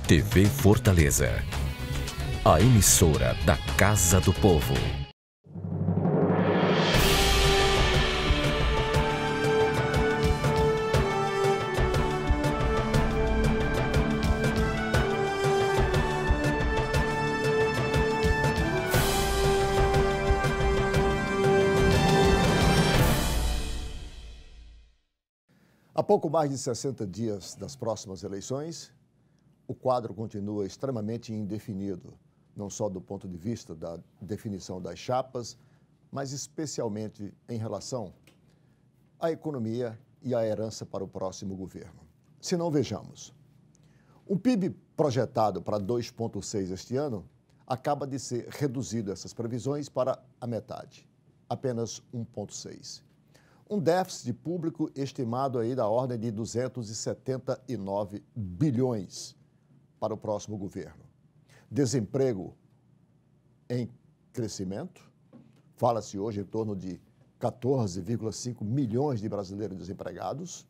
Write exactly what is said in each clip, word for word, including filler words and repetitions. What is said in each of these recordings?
T V Fortaleza, a emissora da Casa do Povo. Há pouco mais de sessenta dias das próximas eleições, o quadro continua extremamente indefinido, não só do ponto de vista da definição das chapas, mas especialmente em relação à economia e à herança para o próximo governo. Se não, vejamos. O P I B projetado para dois vírgula seis este ano acaba de ser reduzido essas previsões para a metade, apenas um vírgula seis. Um déficit público estimado aí da ordem de duzentos e setenta e nove bilhões para o próximo governo. Desemprego em crescimento, fala-se hoje em torno de quatorze vírgula cinco milhões de brasileiros desempregados,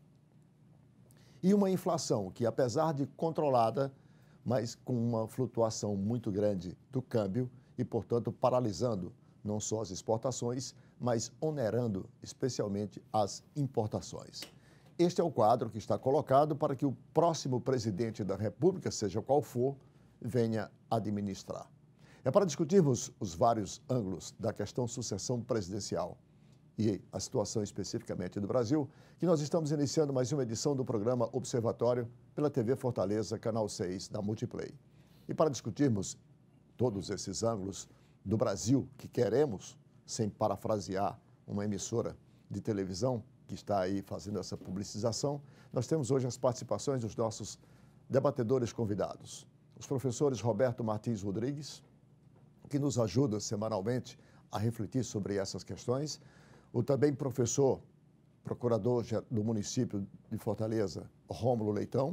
e uma inflação que, apesar de controlada, mas com uma flutuação muito grande do câmbio e, portanto, paralisando não só as exportações, mas onerando especialmente as importações. Este é o quadro que está colocado para que o próximo presidente da República, seja qual for, venha administrar. É para discutirmos os vários ângulos da questão sucessão presidencial e a situação especificamente do Brasil, que nós estamos iniciando mais uma edição do programa Observatório pela T V Fortaleza, canal seis da Multiplay. E para discutirmos todos esses ângulos do Brasil que queremos, sem parafrasear uma emissora de televisão que está aí fazendo essa publicização, nós temos hoje as participações dos nossos debatedores convidados. Os professores Roberto Martins Rodrigues, que nos ajuda semanalmente a refletir sobre essas questões, o também professor, procurador do município de Fortaleza, Rômulo Leitão,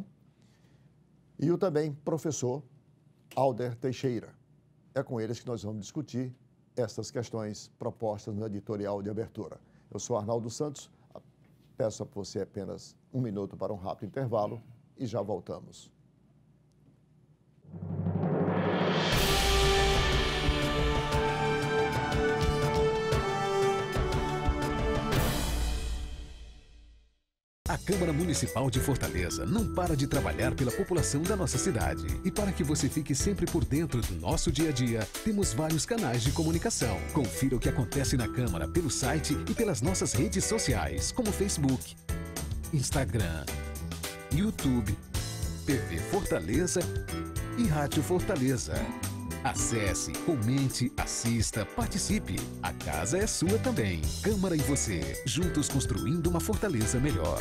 e o também professor Alder Teixeira. É com eles que nós vamos discutir estas questões propostas no editorial de abertura. Eu sou Arnaldo Santos, peço a você apenas um minuto para um rápido intervalo e já voltamos. A Câmara Municipal de Fortaleza não para de trabalhar pela população da nossa cidade. E para que você fique sempre por dentro do nosso dia a dia, temos vários canais de comunicação. Confira o que acontece na Câmara pelo site e pelas nossas redes sociais, como Facebook, Instagram, YouTube, T V Fortaleza e Rádio Fortaleza. Acesse, comente, assista, participe. A casa é sua também. Câmara e você, juntos construindo uma Fortaleza melhor.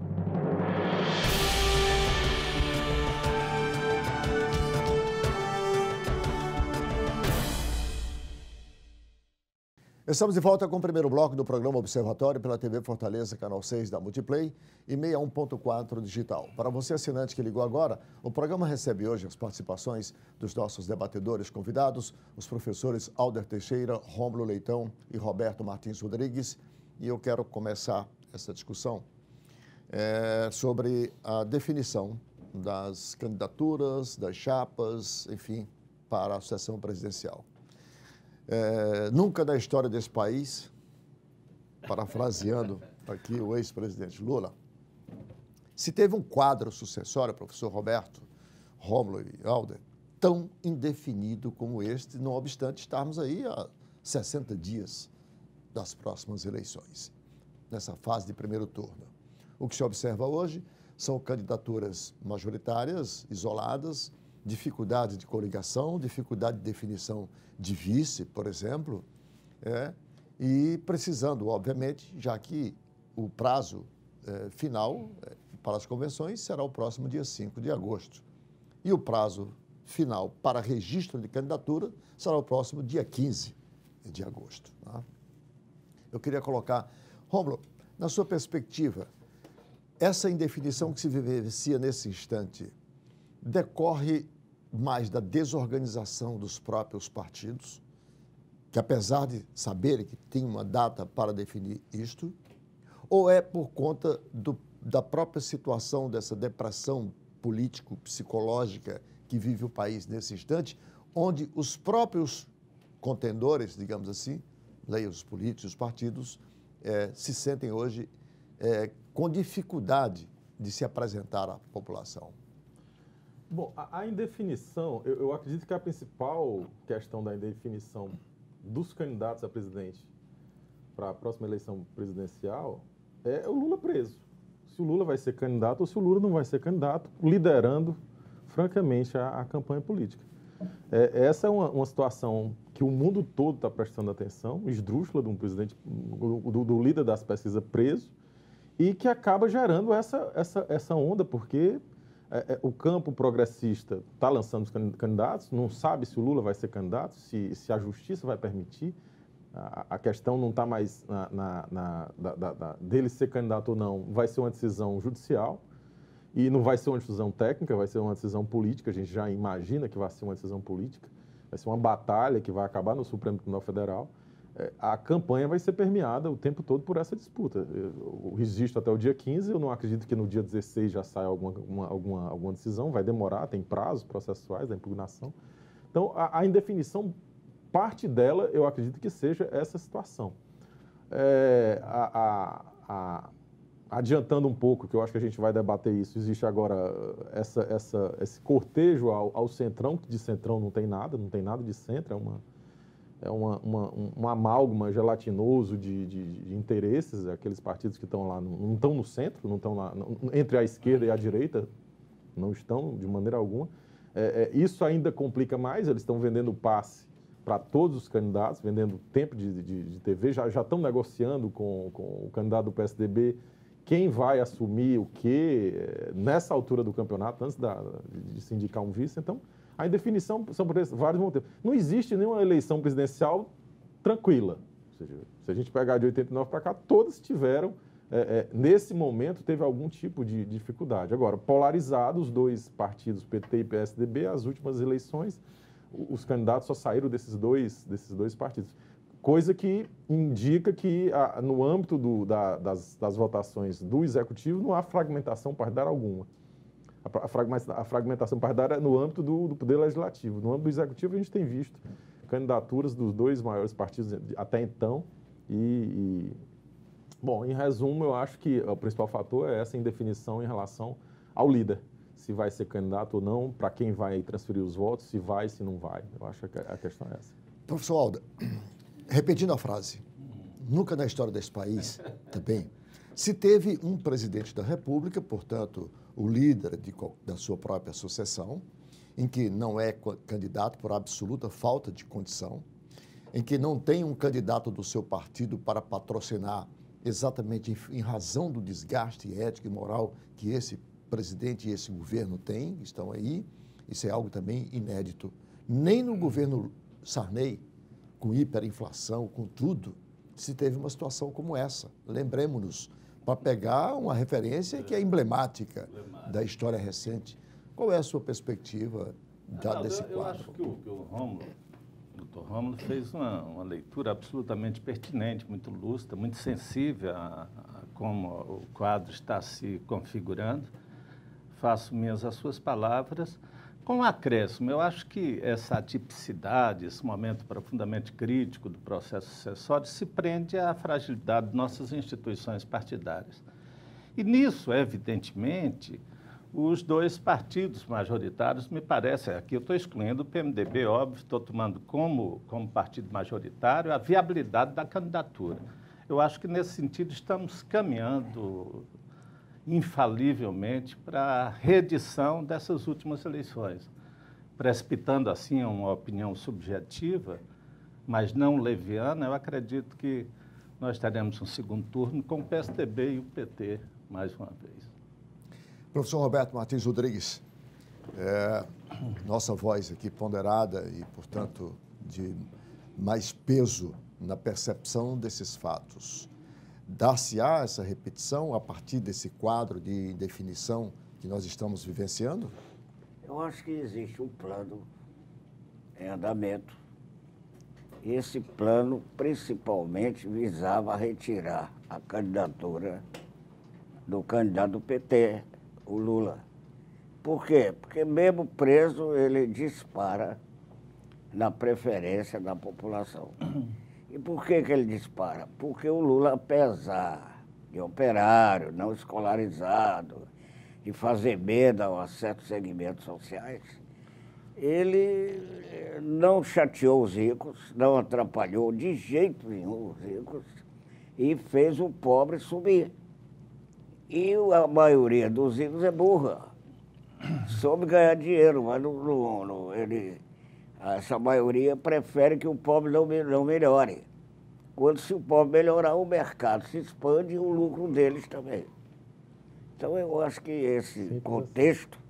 Estamos de volta com o primeiro bloco do programa Observatório pela T V Fortaleza, canal seis da Multiplay e sessenta e um ponto quatro digital. Para você, assinante que ligou agora, o programa recebe hoje as participações dos nossos debatedores convidados, os professores Alder Teixeira, Rômulo Leitão e Roberto Martins Rodrigues. E eu quero começar essa discussão é, sobre a definição das candidaturas, das chapas, enfim, para a sucessão presidencial. É, nunca na história desse país, parafraseando aqui o ex-presidente Lula, se teve um quadro sucessório, professor Roberto, Rômulo e Alder, tão indefinido como este, não obstante estarmos aí há sessenta dias das próximas eleições, nessa fase de primeiro turno. O que se observa hoje são candidaturas majoritárias, isoladas, dificuldade de coligação, dificuldade de definição de vice, por exemplo, é, e precisando, obviamente, já que o prazo é, final é, para as convenções será o próximo dia cinco de agosto. E o prazo final para registro de candidatura será o próximo dia quinze de agosto. Tá? Eu queria colocar, Rômulo, na sua perspectiva, essa indefinição que se vivencia nesse instante decorre mais da desorganização dos próprios partidos, que apesar de saberem que tem uma data para definir isto, ou é por conta do, da própria situação dessa depressão político-psicológica que vive o país nesse instante, onde os próprios contendores, digamos assim, leia os políticos, os partidos, eh, se sentem hoje eh, com dificuldade de se apresentar à população? Bom, a, a indefinição, eu, eu acredito que a principal questão da indefinição dos candidatos a presidente para a próxima eleição presidencial é o Lula preso. Se o Lula vai ser candidato ou se o Lula não vai ser candidato, liderando, francamente, a, a campanha política. É, essa é uma, uma situação que o mundo todo está prestando atenção, esdrúxula de um presidente, do, do líder das pesquisas preso, e que acaba gerando essa, essa, essa onda, porque é, é, o campo progressista está lançando os candidatos, não sabe se o Lula vai ser candidato, se, se a justiça vai permitir. A, a questão não está mais na, na, na, da, da, da, dele ser candidato ou não, vai ser uma decisão judicial. E não vai ser uma decisão técnica, vai ser uma decisão política, a gente já imagina que vai ser uma decisão política, vai ser uma batalha que vai acabar no Supremo Tribunal Federal. É, a campanha vai ser permeada o tempo todo por essa disputa. Eu resisto até o dia quinze, eu não acredito que no dia dezesseis já saia alguma, uma, alguma, alguma decisão, vai demorar, tem prazos processuais da impugnação. Então, a, a indefinição, parte dela, eu acredito que seja essa situação. É, a... a, a Adiantando um pouco, que eu acho que a gente vai debater isso, existe agora essa, essa, esse cortejo ao, ao centrão, que de centrão não tem nada, não tem nada de centro, é uma, é uma, uma, um, um amálgama gelatinoso de, de, de interesses, aqueles partidos que estão lá, não, não estão no centro, não estão lá, não, entre a esquerda e a direita, não estão de maneira alguma. É, é, isso ainda complica mais, eles estão vendendo passe para todos os candidatos, vendendo tempo de, de, de T V, já, já estão negociando com, com o candidato do P S D B, quem vai assumir o quê nessa altura do campeonato, antes da, de se indicar um vice. Então, a indefinição são por vários motivos. Não existe nenhuma eleição presidencial tranquila. Ou seja, se a gente pegar de oitenta e nove para cá, todas tiveram, é, é, nesse momento, teve algum tipo de dificuldade. Agora, polarizados, os dois partidos, P T e P S D B, as últimas eleições, os candidatos só saíram desses dois, desses dois partidos. Coisa que indica que, a, no âmbito do, da, das, das votações do Executivo, não há fragmentação partidária alguma. A, a, fragmentação, a fragmentação partidária é no âmbito do, do Poder Legislativo. No âmbito do Executivo, a gente tem visto candidaturas dos dois maiores partidos até então. E, e, bom, em resumo, eu acho que o principal fator é essa indefinição em relação ao líder. Se vai ser candidato ou não, para quem vai transferir os votos, se vai, se não vai. Eu acho que a questão é essa. Professor Alda, repetindo a frase, nunca na história desse país, também, se teve um presidente da República, portanto, o líder de, da sua própria sucessão, em que não é candidato por absoluta falta de condição, em que não tem um candidato do seu partido para patrocinar exatamente em, em razão do desgaste ético e moral que esse presidente e esse governo têm, estão aí, isso é algo também inédito. Nem no governo Sarney, com hiperinflação, com tudo, se teve uma situação como essa. Lembremos-nos, para pegar uma referência que é emblemática da história recente. Qual é a sua perspectiva da, Não, desse eu, quadro? Eu acho que o, que o Rômulo, o doutor Rômulo, fez uma, uma leitura absolutamente pertinente, muito lúcida, muito sensível a, a como o quadro está se configurando. Faço minhas as suas palavras. Com um acréscimo, eu acho que essa atipicidade, esse momento profundamente crítico do processo sucessório se prende à fragilidade de nossas instituições partidárias. E nisso, evidentemente, os dois partidos majoritários, me parece, aqui eu estou excluindo o P M D B, óbvio, estou tomando como, como partido majoritário a viabilidade da candidatura. Eu acho que, nesse sentido, estamos caminhando infalivelmente para a reedição dessas últimas eleições, precipitando assim uma opinião subjetiva, mas não leviana. Eu acredito que nós teremos um segundo turno com o P S D B e o P T mais uma vez. Professor Roberto Martins Rodrigues, é, nossa voz aqui ponderada e, portanto, de mais peso na percepção desses fatos. Dar-se-á essa repetição a partir desse quadro de indefinição que nós estamos vivenciando? Eu acho que existe um plano em andamento. Esse plano, principalmente, visava retirar a candidatura do candidato do P T, o Lula. Por quê? Porque mesmo preso, ele dispara na preferência da população. E por que que ele dispara? Porque o Lula, apesar de operário, não escolarizado, de fazer medo a certos segmentos sociais, ele não chateou os ricos, não atrapalhou de jeito nenhum os ricos e fez o pobre subir. E a maioria dos ricos é burra, soube ganhar dinheiro, mas não, não, não, ele, essa maioria prefere que o pobre não, não melhore. Quando se o pobre melhorar, o mercado se expande e o lucro deles também. Então eu acho que esse contexto,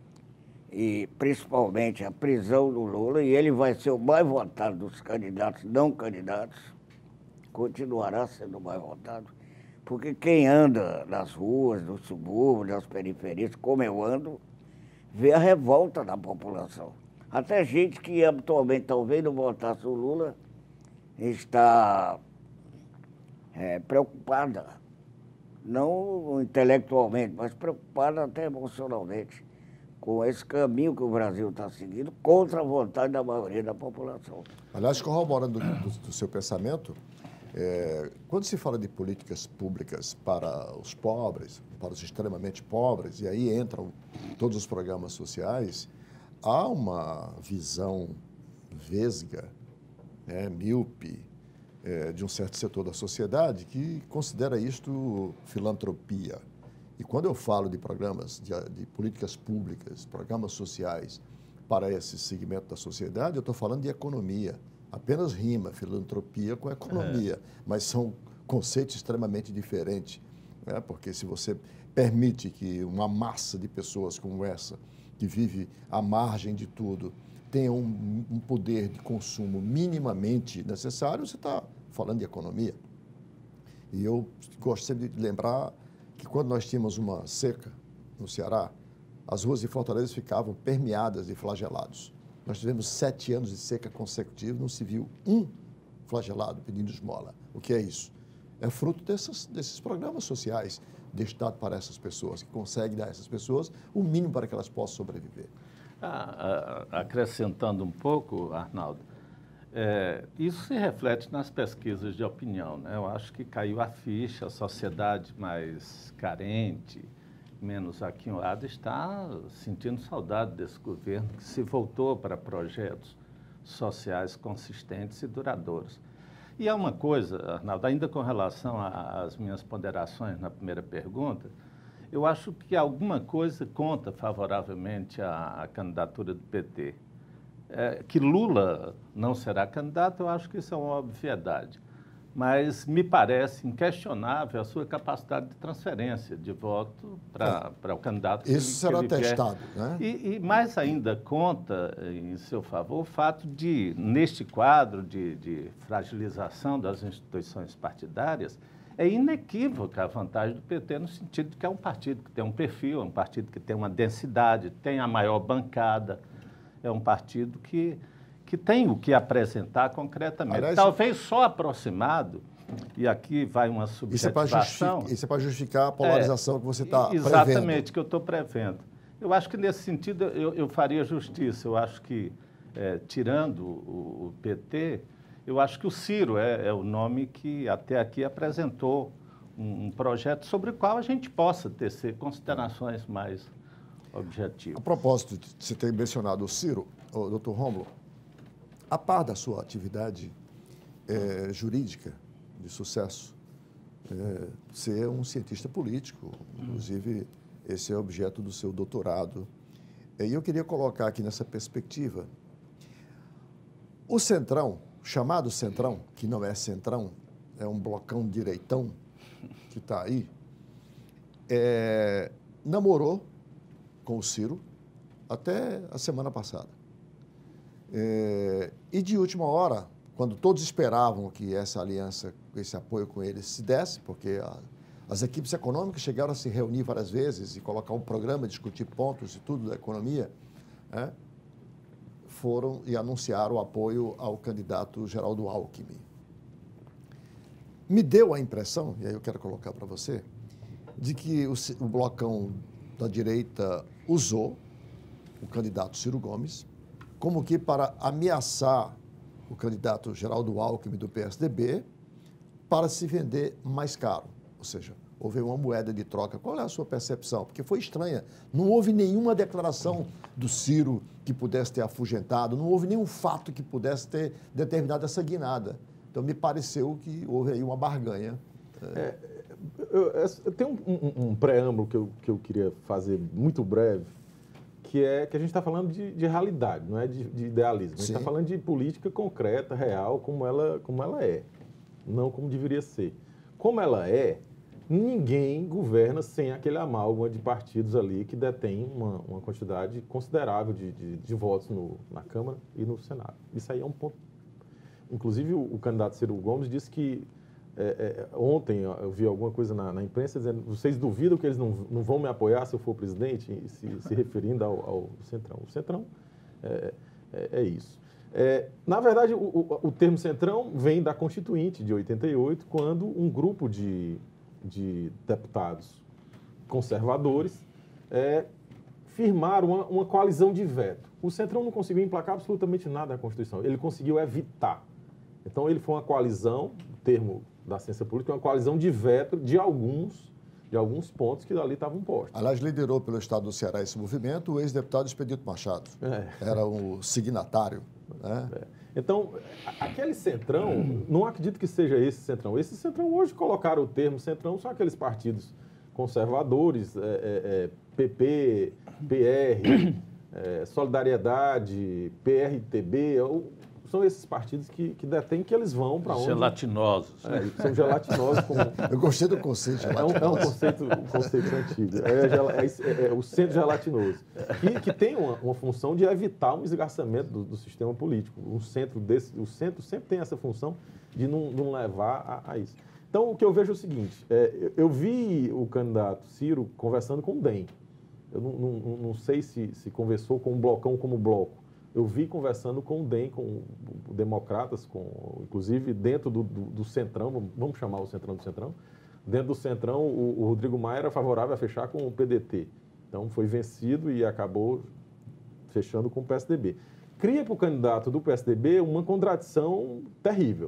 e principalmente a prisão do Lula, e ele vai ser o mais votado dos candidatos não candidatos, continuará sendo o mais votado, porque quem anda nas ruas, nos subúrbios, nas periferias, como eu ando, vê a revolta da população. Até gente que habitualmente talvez não votasse o Lula está é, preocupada, não intelectualmente, mas preocupada até emocionalmente, com esse caminho que o Brasil está seguindo contra a vontade da maioria da população. Aliás, corroborando do, do, do seu pensamento, é, quando se fala de políticas públicas para os pobres, para os extremamente pobres, e aí entram todos os programas sociais, há uma visão vesga, é, míope, é, de um certo setor da sociedade que considera isto filantropia. E quando eu falo de programas, de, de políticas públicas, programas sociais para esse segmento da sociedade, eu estou falando de economia. Apenas rima filantropia com economia, é. Mas são conceitos extremamente diferentes, né? Porque se você permite que uma massa de pessoas como essa, que vive à margem de tudo, tenha um, um poder de consumo minimamente necessário, você está falando de economia. E eu gosto sempre de lembrar que quando nós tínhamos uma seca no Ceará, as ruas de Fortaleza ficavam permeadas de flagelados. Nós tivemos sete anos de seca consecutiva, não se viu um flagelado pedindo esmola. O que é isso? É fruto dessas, desses programas sociais destinados para essas pessoas, que conseguem dar a essas pessoas o mínimo para que elas possam sobreviver. Ah, acrescentando um pouco, Arnaldo, é, isso se reflete nas pesquisas de opinião, né? Eu acho que caiu a ficha, a sociedade mais carente, menos aquinhoada, está sentindo saudade desse governo que se voltou para projetos sociais consistentes e duradouros. E há uma coisa, Arnaldo, ainda com relação às minhas ponderações na primeira pergunta, eu acho que alguma coisa conta favoravelmente à, à candidatura do P T. É, que Lula não será candidato, eu acho que isso é uma obviedade. Mas me parece inquestionável a sua capacidade de transferência de voto para é. o candidato. Isso que, será que ele testado, quer. né? E, e mais ainda conta em seu favor o fato de, neste quadro de, de fragilização das instituições partidárias, é inequívoca a vantagem do P T no sentido de que é um partido que tem um perfil, é um partido que tem uma densidade, tem a maior bancada, é um partido que... que tem o que apresentar concretamente. Aliás, talvez só aproximado, e aqui vai uma subjetivação... Isso é para justificar a polarização é, que você está prevendo. Exatamente, que eu estou prevendo. Eu acho que, nesse sentido, eu, eu faria justiça. Eu acho que, é, tirando o, o P T, eu acho que o Ciro é, é o nome que, até aqui, apresentou um, um projeto sobre o qual a gente possa tecer considerações mais objetivas. A propósito de você ter mencionado o Ciro, o doutor Rômulo, a par da sua atividade é, jurídica de sucesso, é, você é um cientista político, inclusive esse é objeto do seu doutorado. E eu queria colocar aqui nessa perspectiva, o Centrão, chamado Centrão, que não é Centrão, é um blocão direitão que está aí, é, namorou com o Ciro até a semana passada. É, e de última hora, quando todos esperavam que essa aliança, esse apoio com eles se desse, porque a, as equipes econômicas chegaram a se reunir várias vezes e colocar um programa, discutir pontos e tudo da economia, né, foram e anunciaram o apoio ao candidato Geraldo Alckmin. Me deu a impressão, e aí eu quero colocar para você, de que o, o blocão da direita usou o candidato Ciro Gomes, como que para ameaçar o candidato Geraldo Alckmin do P S D B para se vender mais caro. Ou seja, houve uma moeda de troca. Qual é a sua percepção? Porque foi estranha. Não houve nenhuma declaração do Ciro que pudesse ter afugentado, não houve nenhum fato que pudesse ter determinado essa guinada. Então, me pareceu que houve aí uma barganha. É, eu, eu tenho um, um, um preâmbulo que eu, que eu queria fazer muito breve, que é que a gente está falando de, de realidade, não é de, de idealismo. A gente está falando de política concreta, real, como ela, como ela é, não como deveria ser. Como ela é, ninguém governa sem aquele amálgama de partidos ali que detém uma, uma quantidade considerável de, de, de votos no, na Câmara e no Senado. Isso aí é um ponto. Inclusive, o, o candidato Ciro Gomes disse que É, é, ontem eu vi alguma coisa na, na imprensa dizendo: vocês duvidam que eles não, não vão me apoiar se eu for presidente, se, se referindo ao, ao Centrão. O Centrão é, é, é isso. É, na verdade, o, o, o termo Centrão vem da Constituinte de oitenta e oito, quando um grupo de, de deputados conservadores é, firmaram uma, uma coalizão de veto. O Centrão não conseguiu emplacar absolutamente nada na Constituição, ele conseguiu evitar. Então, ele foi uma coalizão, o termo da ciência política, uma coalizão de veto de alguns, de alguns pontos que ali estavam postos. Aliás, liderou pelo estado do Ceará esse movimento o ex-deputado Expedito Machado. É. Era o signatário. Né? É. Então, aquele Centrão, hum. não acredito que seja esse Centrão. Esse Centrão, hoje, colocaram o termo Centrão, são aqueles partidos conservadores, é, é, P P, P R, é, Solidariedade, P R T B, são esses partidos que, que detêm que eles vão para onde... Gelatinosos. É, são gelatinosos. Como... Eu gostei do conceito gelatinoso. É um, é um, conceito, um conceito antigo. É, é, é, é o centro gelatinoso, que, que tem uma, uma função de evitar um esgarçamento do, do sistema político. Um centro desse, o centro sempre tem essa função de não, não levar a, a isso. Então, o que eu vejo é o seguinte, é, eu, eu vi o candidato Ciro conversando com o D E M. Eu não, não, não sei se, se conversou com o Blocão como bloco. Eu vi conversando com o D E M, com o Democratas, com, inclusive dentro do, do, do Centrão, vamos chamar o Centrão do Centrão, dentro do Centrão o, o Rodrigo Maia era favorável a fechar com o P D T. Então foi vencido e acabou fechando com o P S D B. Cria para o candidato do P S D B uma contradição terrível.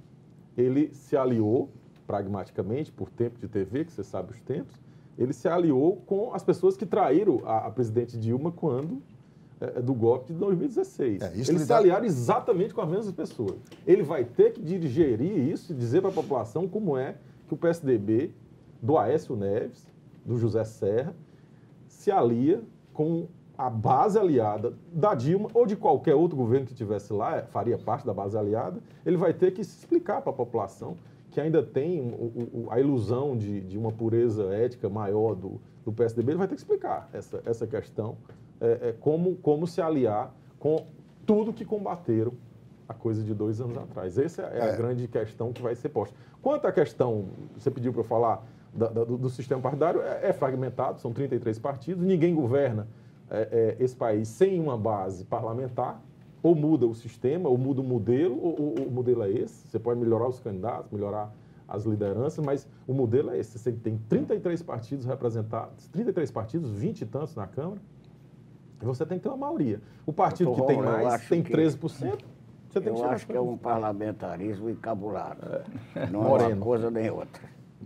Ele se aliou, pragmaticamente, por tempo de T V, que você sabe os tempos, ele se aliou com as pessoas que traíram a, a presidente Dilma quando... do golpe de dois mil e dezesseis. É, Eles se dá... aliaram exatamente com as mesmas pessoas. Ele vai ter que digerir isso e dizer para a população como é que o P S D B, do Aécio Neves, do José Serra, se alia com a base aliada da Dilma ou de qualquer outro governo que estivesse lá, faria parte da base aliada. Ele vai ter que se explicar para a população que ainda tem o, o, a ilusão de, de uma pureza ética maior do, do P S D B. Ele vai ter que explicar essa, essa questão. É, é, como, como se aliar com tudo que combateram há coisa de dois anos atrás. Essa é a é. grande questão que vai ser posta. Quanto à questão, você pediu para eu falar da, da, do, do sistema partidário, é, é fragmentado, são trinta e três partidos, ninguém governa é, é, esse país sem uma base parlamentar, ou muda o sistema, ou muda o modelo, ou, ou o modelo é esse. Você pode melhorar os candidatos, melhorar as lideranças, mas o modelo é esse. Você tem trinta e três partidos representados, trinta e três partidos, vinte e tantos na Câmara, você tem que ter uma maioria. O partido que tem mais tem treze por cento. Você tem que eu acho que é um parlamentarismo encabulado. É. Não Moreno. É uma coisa nem outra.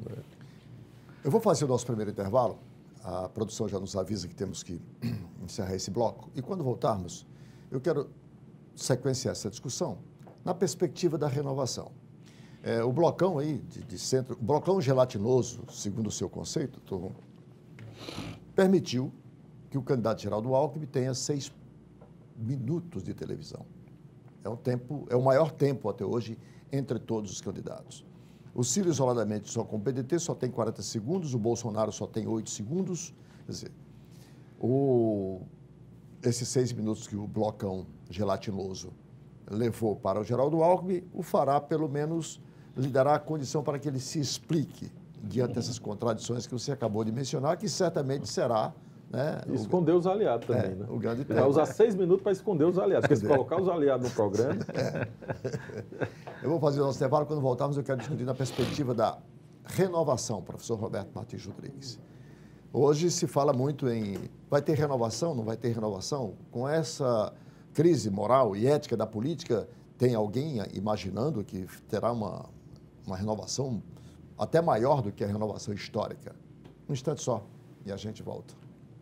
Eu vou fazer o nosso primeiro intervalo. A produção já nos avisa que temos que encerrar esse bloco. E quando voltarmos, eu quero sequenciar essa discussão na perspectiva da renovação. É, o blocão aí de, de centro, o blocão gelatinoso, segundo o seu conceito, Tom, permitiu que o candidato Geraldo Alckmin tenha seis minutos de televisão. É um tempo, é o maior tempo até hoje entre todos os candidatos. O Ciro, isoladamente, só com o P D T, só tem quarenta segundos, o Bolsonaro só tem oito segundos. Quer dizer, o, esses seis minutos que o blocão gelatinoso levou para o Geraldo Alckmin, o fará, pelo menos, lhe dará a condição para que ele se explique diante dessas contradições que você acabou de mencionar, que certamente será... Né? Esconder os aliados também, é, né? O grande Ele vai usar seis minutos para esconder os aliados, porque se colocar os aliados no programa... É. Eu vou fazer o nosso intervalo, quando voltarmos eu quero discutir na perspectiva da renovação, professor Roberto Martins Rodrigues. Hoje se fala muito em vai ter renovação, não vai ter renovação? Com essa crise moral e ética da política, tem alguém imaginando que terá uma, uma renovação até maior do que a renovação histórica? Um instante só e a gente volta.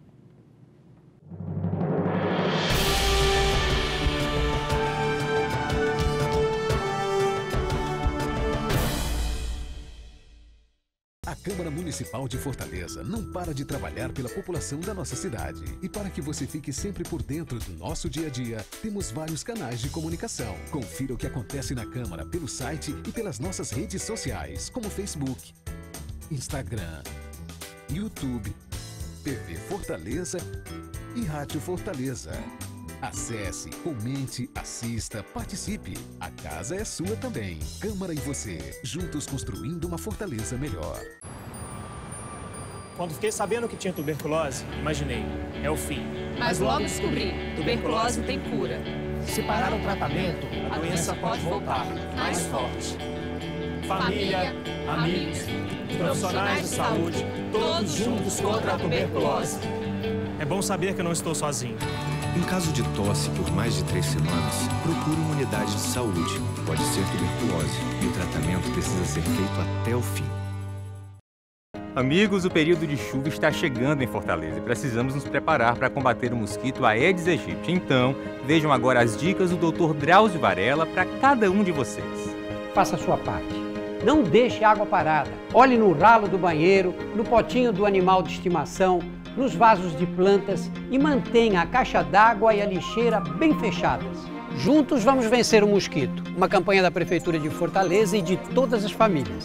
A Câmara Municipal de Fortaleza não para de trabalhar pela população da nossa cidade. E para que você fique sempre por dentro do nosso dia a dia, temos vários canais de comunicação. Confira o que acontece na Câmara pelo site e pelas nossas redes sociais, como Facebook, Instagram, YouTube, T V Fortaleza e Rádio Fortaleza. Acesse, comente, assista, participe. A casa é sua também. Câmara e você, juntos construindo uma Fortaleza melhor. Quando fiquei sabendo que tinha tuberculose, imaginei, é o fim. Mas logo descobri, tuberculose tem cura. Se parar o tratamento, a doença pode voltar, mais forte. Família, amigos, profissionais de saúde, todos juntos contra a tuberculose. É bom saber que eu não estou sozinho. Em caso de tosse por mais de três semanas, procure uma unidade de saúde. Pode ser tuberculose e o tratamento precisa ser feito até o fim. Amigos, o período de chuva está chegando em Fortaleza e precisamos nos preparar para combater o mosquito Aedes aegypti. Então, vejam agora as dicas do doutor Drauzio Varela para cada um de vocês. Faça a sua parte. Não deixe água parada. Olhe no ralo do banheiro, no potinho do animal de estimação, nos vasos de plantas e mantenha a caixa d'água e a lixeira bem fechadas. Juntos vamos vencer o mosquito. Uma campanha da Prefeitura de Fortaleza e de todas as famílias.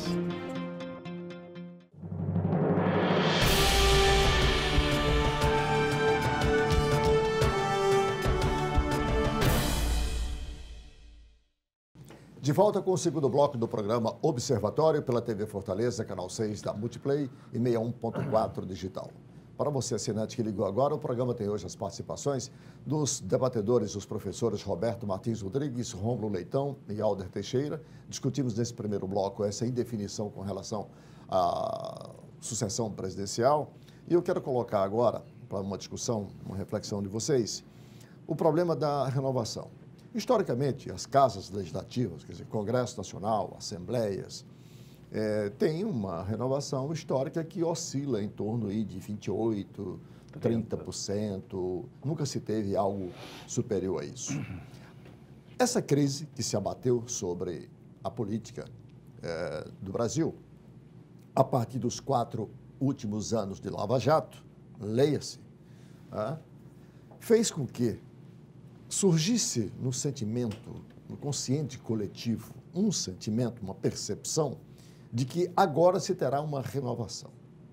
De volta com o segundo bloco do programa Observatório pela T V Fortaleza, canal seis da Multiplay e sessenta e um ponto quatro digital. Para você, assinante que ligou agora, o programa tem hoje as participações dos debatedores, os professores Roberto Martins Rodrigues, Rômulo Leitão e Alder Teixeira. Discutimos nesse primeiro bloco essa indefinição com relação à sucessão presidencial. E eu quero colocar agora, para uma discussão, uma reflexão de vocês, o problema da renovação. Historicamente, as casas legislativas, quer dizer, Congresso Nacional, assembleias, É, tem uma renovação histórica que oscila em torno aí de vinte e oito por cento, trinta por cento, nunca se teve algo superior a isso. Essa crise que se abateu sobre a política é, do Brasil, a partir dos quatro últimos anos de Lava Jato, leia-se, é, fez com que surgisse no sentimento, no consciente coletivo, um sentimento, uma percepção de que agora se terá uma renovação.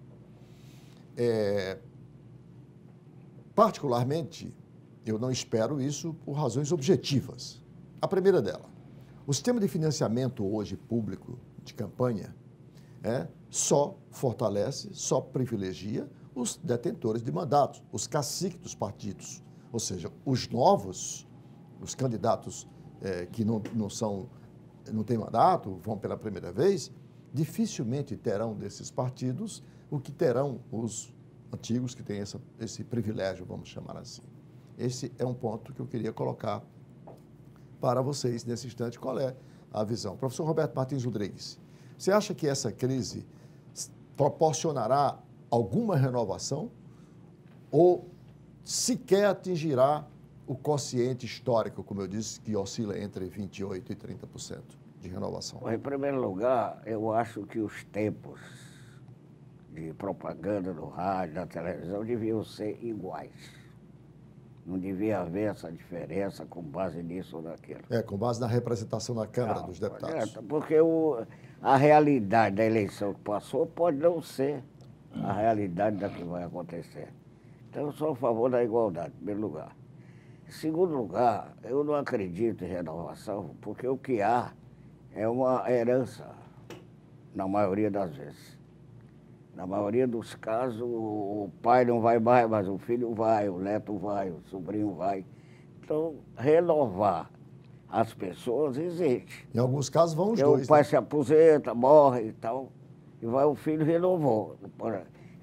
É, particularmente, eu não espero isso por razões objetivas. A primeira dela, o sistema de financiamento hoje público de campanha é, só fortalece, só privilegia os detentores de mandatos, os caciques dos partidos, ou seja, os novos, os candidatos é, que não, não são, não têm mandato, vão pela primeira vez, dificilmente terão desses partidos o que terão os antigos que têm essa, esse privilégio, vamos chamar assim. Esse é um ponto que eu queria colocar para vocês nesse instante. Qual é a visão? Professor Roberto Martins Rodrigues, você acha que essa crise proporcionará alguma renovação ou sequer atingirá o quociente histórico, como eu disse, que oscila entre vinte e oito por cento e trinta por cento? De renovação? Bom, em primeiro lugar, eu acho que os tempos de propaganda no rádio, na televisão, deviam ser iguais. Não devia haver essa diferença com base nisso ou naquilo. É, com base na representação na Câmara não, dos Deputados. É, porque o, a realidade da eleição que passou pode não ser a realidade da que vai acontecer. Então, eu sou a favor da igualdade, em primeiro lugar. Em segundo lugar, eu não acredito em renovação, porque o que há é uma herança, na maioria das vezes. Na maioria dos casos, o pai não vai mais, mas o filho vai, o neto vai, o sobrinho vai. Então, renovar as pessoas existe. Em alguns casos vão os Porque dois. O pai né? se aposenta, morre e tal, e vai o filho renovou.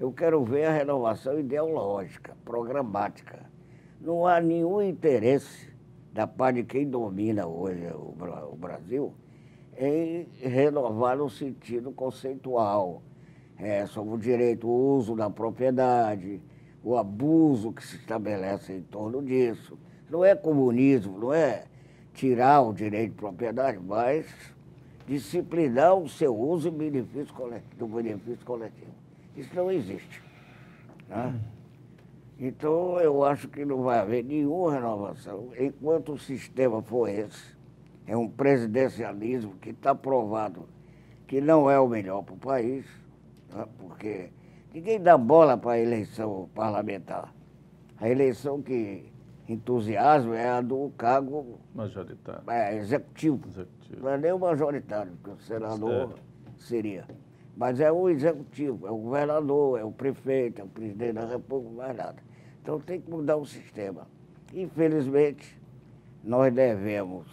Eu quero ver a renovação ideológica, programática. Não há nenhum interesse da parte de quem domina hoje o, o Brasil em renovar no sentido conceitual, é, sobre o direito, o uso da propriedade, o abuso que se estabelece em torno disso. Não é comunismo, não é tirar o direito de propriedade, mas disciplinar o seu uso em benefício coletivo, do benefício coletivo. Isso não existe. Né? Então, eu acho que não vai haver nenhuma renovação enquanto o sistema for esse. É um presidencialismo que está provado que não é o melhor para o país, né? Porque ninguém dá bola para a eleição parlamentar. A eleição que entusiasma é a do cargo majoritário. É, executivo. executivo. Não é nem o majoritário, porque o senador é. seria. Mas é o executivo, é o governador, é o prefeito, é o presidente da República, mais nada. Então tem que mudar o sistema. Infelizmente, nós devemos,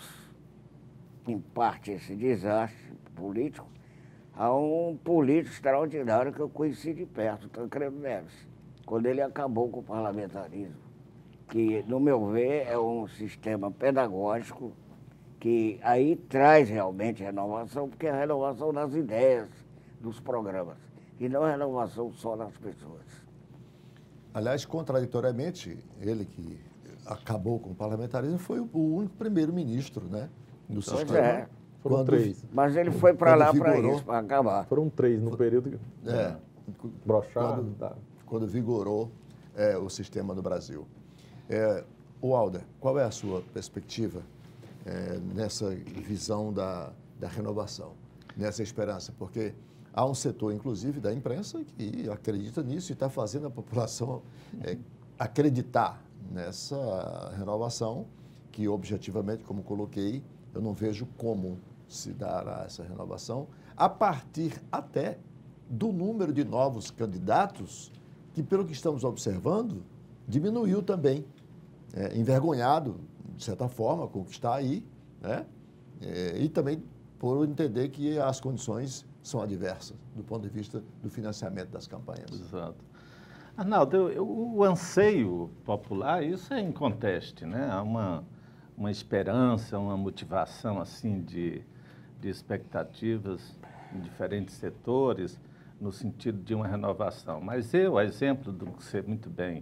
em parte, esse desastre político a um político extraordinário que eu conheci de perto, Tancredo Neves, quando ele acabou com o parlamentarismo, que, no meu ver, é um sistema pedagógico que aí traz realmente renovação, porque é a renovação das ideias, dos programas, e não a renovação só das pessoas. Aliás, contraditoriamente, ele que acabou com o parlamentarismo foi o único primeiro-ministro, né? No Pois sistema. é. Foram Quando- três. Mas ele foi para Quando lá para vigorou- isso, para acabar. Foram três no período É. brochado. Quando- Tá. Quando vigorou é, o sistema no Brasil. É, o Alder, qual é a sua perspectiva é, nessa visão da, da renovação, nessa esperança? Porque há um setor, inclusive, da imprensa que acredita nisso e está fazendo a população é, acreditar nessa renovação que, objetivamente, como coloquei, eu não vejo como se dará essa renovação, a partir até do número de novos candidatos que, pelo que estamos observando, diminuiu também, é, envergonhado, de certa forma, com o que está aí, né? É, e também por entender que as condições são adversas do ponto de vista do financiamento das campanhas. Exato. Arnaldo, eu- eu- o anseio popular, isso é inconteste, né? Há uma, uma esperança, uma motivação assim de, de expectativas em diferentes setores, no sentido de uma renovação. Mas eu, a exemplo do que você muito bem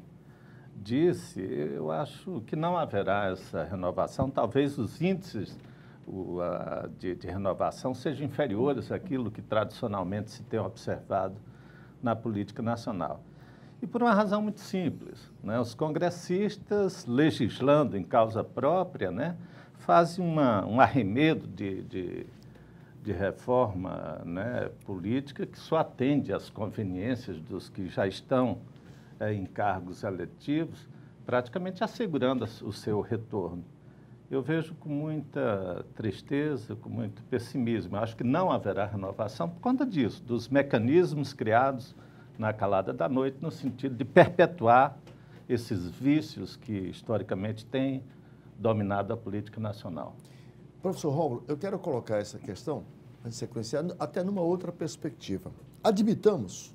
disse, eu acho que não haverá essa renovação. Talvez os índices o, a, de, de renovação sejam inferiores àquilo que tradicionalmente se tem observado na política nacional. E por uma razão muito simples, né? Os congressistas, legislando em causa própria, né, fazem uma, um arremedo de, de, de reforma, né, política que só atende às conveniências dos que já estão é, em cargos eletivos, praticamente assegurando a- o seu retorno. Eu vejo com muita tristeza, com muito pessimismo. Eu acho que não haverá renovação por conta disso, dos mecanismos criados na calada da noite, no sentido de perpetuar esses vícios que, historicamente, têm dominado a política nacional. Professor Rômulo, eu quero colocar essa questão, em sequência, até numa outra perspectiva. Admitamos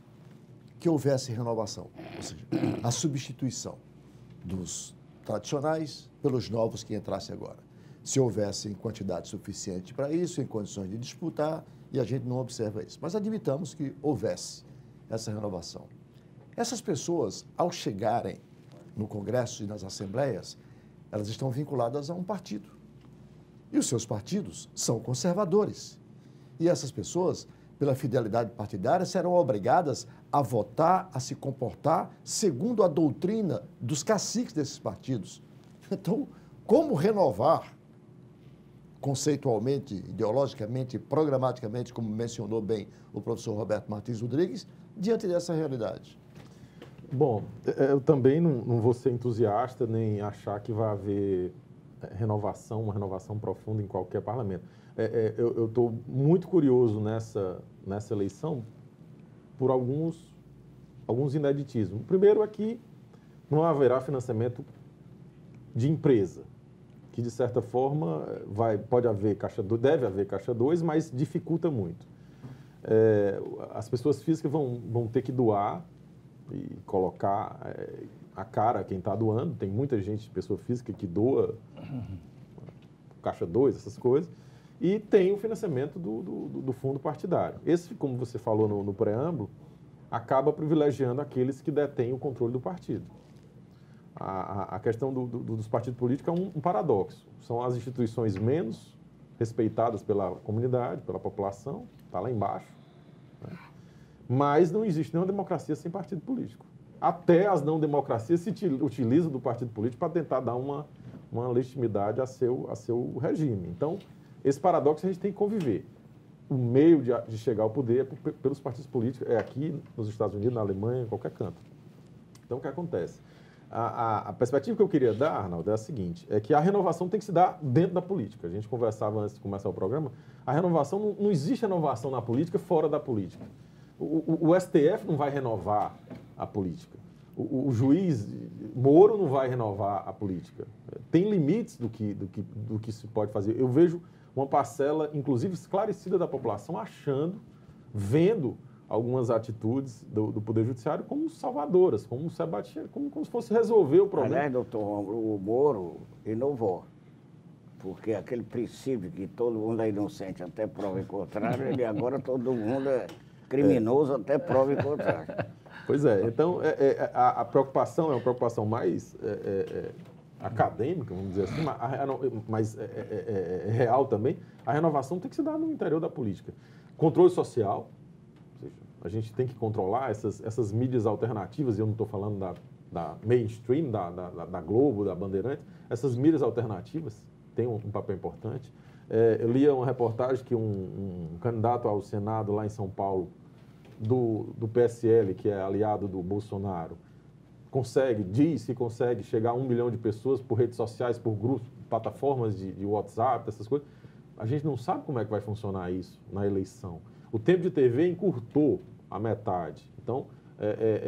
que houvesse renovação, ou seja, a substituição dos tradicionais pelos novos que entrassem agora. Se houvesse em quantidade suficiente para isso, em condições de disputar, e a gente não observa isso. Mas admitamos que houvesse essa renovação. Essas pessoas, ao chegarem no Congresso e nas assembleias, elas estão vinculadas a um partido. E os seus partidos são conservadores. E essas pessoas, pela fidelidade partidária, serão obrigadas a votar, a se comportar segundo a doutrina dos caciques desses partidos. Então, como renovar conceitualmente, ideologicamente, programaticamente, como mencionou bem o professor Roberto Martins Rodrigues, diante dessa realidade? Bom, eh, eu também não, não vou ser entusiasta nem achar que vai haver eh, renovação, uma renovação profunda em qualquer parlamento. Eh, eh, eu estou muito curioso nessa, nessa eleição por alguns, alguns ineditismos. O primeiro é que não haverá financiamento de empresa, que de certa forma vai, pode haver caixa do, deve haver caixa dois, mas dificulta muito. é, as pessoas físicas vão, vão ter que doar e colocar é, a cara quem está doando. Tem muita gente, pessoa física, que doa caixa dois, essas coisas. E tem o financiamento do, do, do fundo partidário. Esse, como você falou no, no preâmbulo, acaba privilegiando aqueles que detêm o controle do partido. A, a, a questão do, do, dos partidos políticos é um, um paradoxo. São as instituições menos respeitadas pela comunidade, pela população, está lá embaixo. Né? Mas não existe nenhuma democracia sem partido político. Até as não-democracias se utilizam do partido político para tentar dar uma, uma legitimidade a seu, a seu regime. Então, esse paradoxo a gente tem que conviver. O meio de, de chegar ao poder é por, pelos partidos políticos, é aqui nos Estados Unidos, na Alemanha, em qualquer canto. Então, o que acontece? A, a, a perspectiva que eu queria dar, Arnaldo, é a seguinte, é que a renovação tem que se dar dentro da política. A gente conversava antes de começar o programa, a renovação, não, não existe renovação na política fora da política. O, o, o S T F não vai renovar a política. O, o juiz Moro não vai renovar a política. Tem limites do que, do, que, do que se pode fazer. Eu vejo uma parcela, inclusive esclarecida da população, achando, vendo algumas atitudes do, do Poder Judiciário como salvadoras, como, como, como se fosse resolver o problema. Aliás, doutor, o Moro inovou, porque aquele princípio que todo mundo é inocente até prova em contrário, ele agora todo mundo é criminoso é. até prova em contrário. Pois é, então é, é, a, a preocupação é uma preocupação mais é, é, acadêmica, vamos dizer assim, mas é, é, é, é real também. A renovação tem que se dar no interior da política. Controle social, ou seja, a gente tem que controlar essas, essas mídias alternativas, e eu não estou falando da, da mainstream, da, da, da Globo, da Bandeirante, essas mídias alternativas têm um, um papel importante. É, eu li uma reportagem que um, um candidato ao Senado lá em São Paulo, do, do P S L, que é aliado do Bolsonaro, consegue, diz que consegue chegar a um milhão de pessoas por redes sociais, por grupos, plataformas de, de WhatsApp, essas coisas. A gente não sabe como é que vai funcionar isso na eleição. O tempo de T V encurtou a metade. Então, é, é,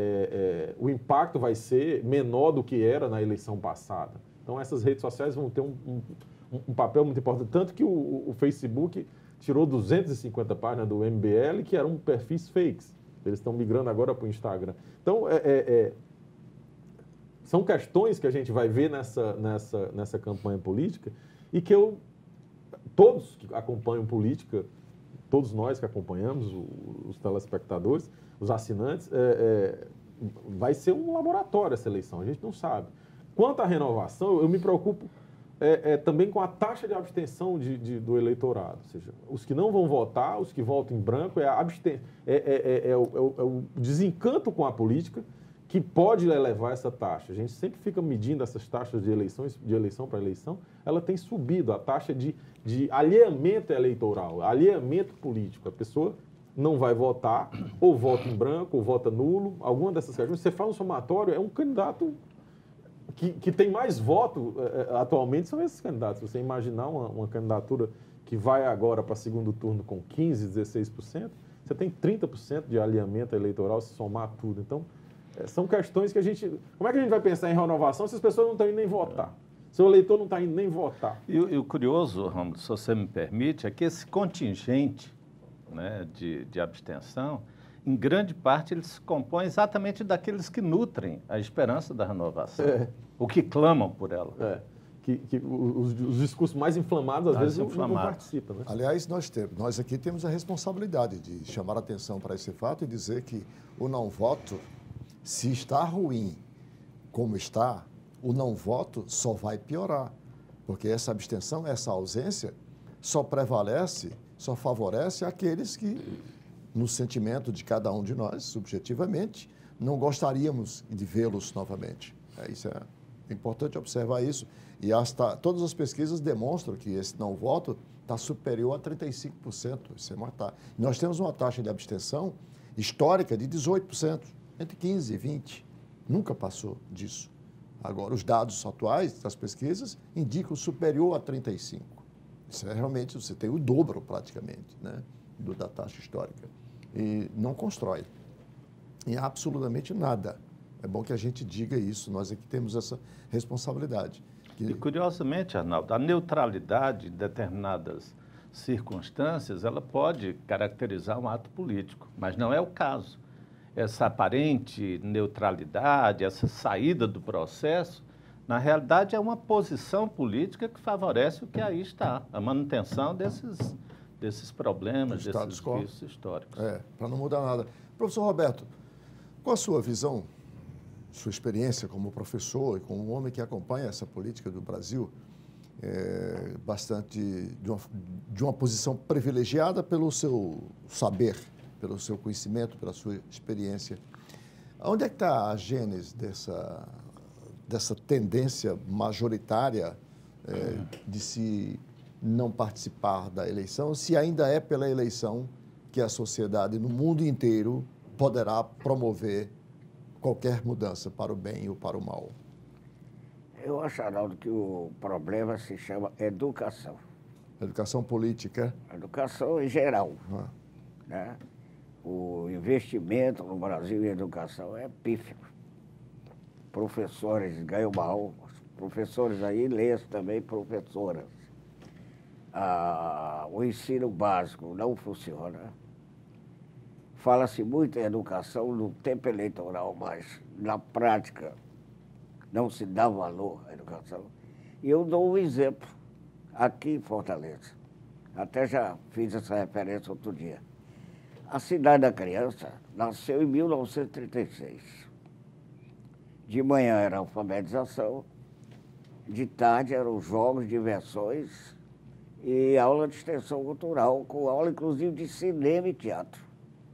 é, o impacto vai ser menor do que era na eleição passada. Então, essas redes sociais vão ter um, um, um papel muito importante. Tanto que o, o Facebook tirou duzentas e cinquenta páginas do M B L, que eram perfis fakes. Eles estão migrando agora para o Instagram. Então, é, é, é, são questões que a gente vai ver nessa, nessa, nessa campanha política e que eu, todos que acompanham política, todos nós que acompanhamos, os telespectadores, os assinantes, é, é, vai ser um laboratório essa eleição, a gente não sabe. Quanto à renovação, eu me preocupo é, é, também com a taxa de abstenção de, de, do eleitorado. Ou seja, os que não vão votar, os que votam em branco, é, a absten é, é, é, é, o, é, o, é o desencanto com a política que pode elevar essa taxa. A gente sempre fica medindo essas taxas de, eleições, de eleição para eleição, ela tem subido, a taxa de, de alheamento eleitoral, alheamento político. A pessoa não vai votar, ou vota em branco, ou vota nulo, alguma dessas questões. Você faz um somatório, é um candidato que, que tem mais voto é, atualmente, são esses candidatos. Se você imaginar uma, uma candidatura que vai agora para segundo turno com quinze, dezesseis por cento, você tem trinta por cento de alinhamento eleitoral se somar tudo. Então, são questões que a gente... Como é que a gente vai pensar em renovação se as pessoas não estão indo nem votar? Se o eleitor não está indo nem votar? E, e o curioso, Romulo, se você me permite, é que esse contingente, né, de, de abstenção, em grande parte, ele se compõe exatamente daqueles que nutrem a esperança da renovação, é. o que clamam por ela. É. Que, que os, os discursos mais inflamados, às mais vezes, inflamado. não, não participam. Né? Aliás, nós, temos, nós aqui temos a responsabilidade de chamar a atenção para esse fato e dizer que o não voto, se está ruim como está, o não voto só vai piorar, porque essa abstenção, essa ausência, só prevalece, só favorece aqueles que, no sentimento de cada um de nós, subjetivamente, não gostaríamos de vê-los novamente. É, isso é importante observar isso. E hasta, todas as pesquisas demonstram que esse não voto está superior a trinta e cinco por cento. Isso é uma taxa. Nós temos uma taxa de abstenção histórica de dezoito por cento. Entre quinze e vinte, nunca passou disso. Agora, os dados atuais das pesquisas indicam superior a trinta e cinco. Isso é realmente, você tem o dobro praticamente, né, do, da taxa histórica. E não constrói em absolutamente nada. É bom que a gente diga isso, nós aqui temos essa responsabilidade. Que... E, curiosamente, Arnaldo, a neutralidade de determinadas circunstâncias, ela pode caracterizar um ato político, mas não é o caso. Essa aparente neutralidade, essa saída do processo, na realidade é uma posição política que favorece o que aí está, a manutenção desses, desses problemas, desses vícios históricos. É, para não mudar nada. Professor Roberto, qual a sua visão, sua experiência como professor e como um homem que acompanha essa política do Brasil, é, bastante de uma, de uma posição privilegiada pelo seu saber, pelo seu conhecimento, pela sua experiência. Onde é que está a gênese dessa, dessa tendência majoritária é, de se não participar da eleição, se ainda é pela eleição que a sociedade no mundo inteiro poderá promover qualquer mudança para o bem ou para o mal? Eu acho, Arnaldo, que o problema se chama educação. Educação política? Educação em geral. Ah. Né? O investimento no Brasil em educação é pífio. Professores ganham mal, professores aí, leem também professoras. Ah, o ensino básico não funciona. Fala-se muito em educação no tempo eleitoral, mas na prática não se dá valor à educação. E eu dou um exemplo aqui em Fortaleza. Até já fiz essa referência outro dia. A Cidade da Criança nasceu em mil novecentos e trinta e seis. De manhã era alfabetização, de tarde eram jogos, diversões e aula de extensão cultural, com aula inclusive de cinema e teatro.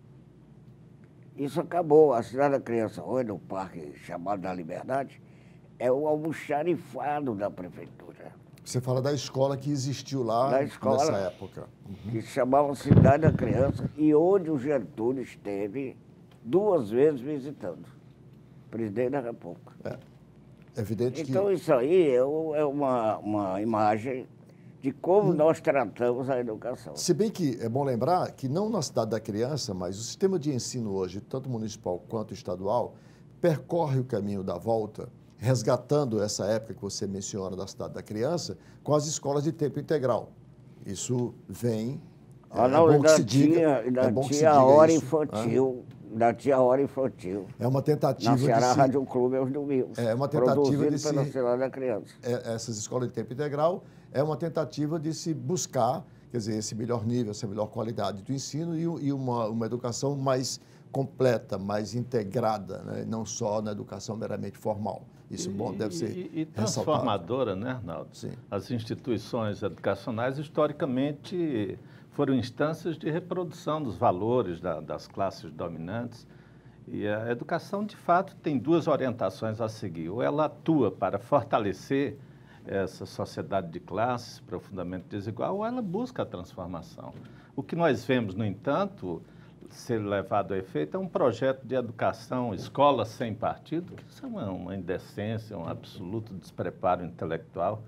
Isso acabou. A Cidade da Criança, hoje, no parque chamado da Liberdade, é o almoxarifado da prefeitura. Você fala da escola que existiu lá da escola, nessa época. Uhum. Que se chamava Cidade da Criança e onde o Getúlio esteve duas vezes visitando, presidente da República. É, é evidente então, que... Então isso aí é uma, uma imagem de como hum. nós tratamos a educação. Se bem que é bom lembrar que não na Cidade da Criança, mas o sistema de ensino hoje, tanto municipal quanto estadual, percorre o caminho da volta, resgatando essa época que você menciona da Cidade da Criança, com as escolas de tempo integral. Isso vem... Ah, não, é bom que se diga, ainda é bom tinha a hora isso, infantil, ah? ainda tinha a hora infantil. É uma tentativa na Ceará de se... Rádio Clube aos domingos. É uma tentativa de se... pela Cidade da Criança. É, essas escolas de tempo integral é uma tentativa de se buscar, quer dizer, esse melhor nível, essa melhor qualidade do ensino e, e uma, uma educação mais completa, mais integrada, né? Não só na educação meramente formal. Isso e, bom, deve ser E, e transformadora, né, Arnaldo? Sim. As instituições educacionais, historicamente, foram instâncias de reprodução dos valores da, das classes dominantes. E a educação, de fato, tem duas orientações a seguir. Ou ela atua para fortalecer essa sociedade de classes profundamente desigual, ou ela busca a transformação. O que nós vemos, no entanto, ser levado a efeito é um projeto de educação, escola sem partido, que isso é uma, uma indecência, um absoluto despreparo intelectual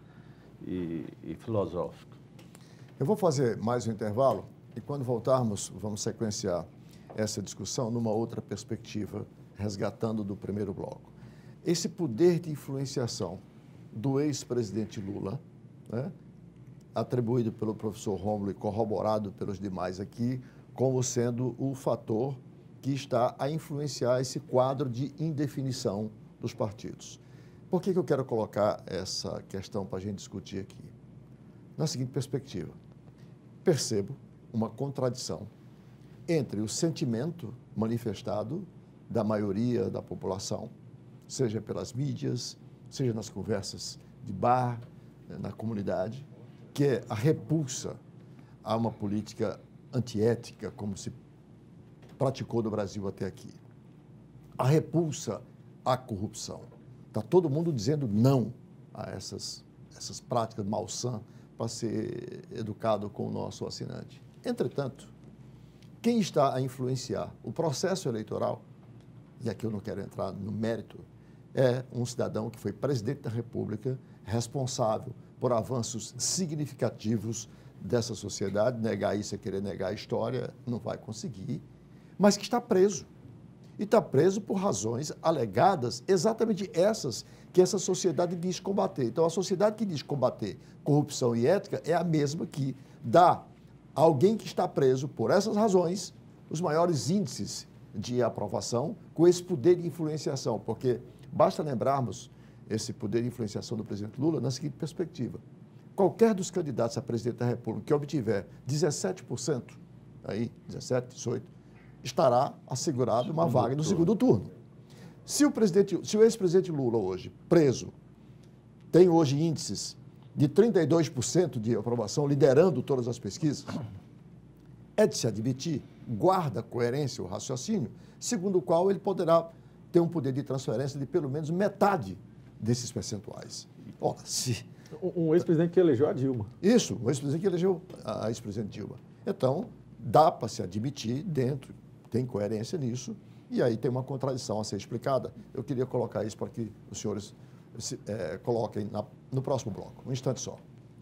e, e filosófico. Eu vou fazer mais um intervalo e quando voltarmos vamos sequenciar essa discussão numa outra perspectiva, resgatando do primeiro bloco. Esse poder de influenciação do ex-presidente Lula, né, atribuído pelo professor Rômulo e corroborado pelos demais aqui, como sendo o fator que está a influenciar esse quadro de indefinição dos partidos. Por que que eu quero colocar essa questão para a gente discutir aqui? Na seguinte perspectiva, percebo uma contradição entre o sentimento manifestado da maioria da população, seja pelas mídias, seja nas conversas de bar, na comunidade, que é a repulsa a uma política antiética, como se praticou no Brasil até aqui. A repulsa à corrupção. Está todo mundo dizendo não a essas, essas práticas malsãs para ser educado com o nosso assinante. Entretanto, quem está a influenciar o processo eleitoral, e aqui eu não quero entrar no mérito, é um cidadão que foi presidente da República, responsável por avanços significativos dessa sociedade. Negar isso é querer negar a história, não vai conseguir, mas que está preso. E está preso por razões alegadas, exatamente essas que essa sociedade diz combater. Então, a sociedade que diz combater corrupção e ética é a mesma que dá alguém que está preso por essas razões, os maiores índices de aprovação com esse poder de influenciação, porque basta lembrarmos esse poder de influenciação do presidente Lula na seguinte perspectiva. Qualquer dos candidatos a presidente da República que obtiver dezessete por cento, aí, dezessete, dezoito, estará assegurado uma vaga no segundo turno. Se o, presidente, se o ex-presidente Lula hoje, preso, tem hoje índices de trinta e dois por cento de aprovação, liderando todas as pesquisas, é de se admitir, guarda a coerência, o raciocínio, segundo o qual ele poderá ter um poder de transferência de pelo menos metade desses percentuais. Ora, se... Um ex-presidente que elegeu a Dilma. Isso, um ex-presidente que elegeu a ex-presidente Dilma. Então, dá para se admitir dentro, tem coerência nisso, e aí tem uma contradição a ser explicada. Eu queria colocar isso para que os senhores se, é, coloquem na, no próximo bloco. Um instante só.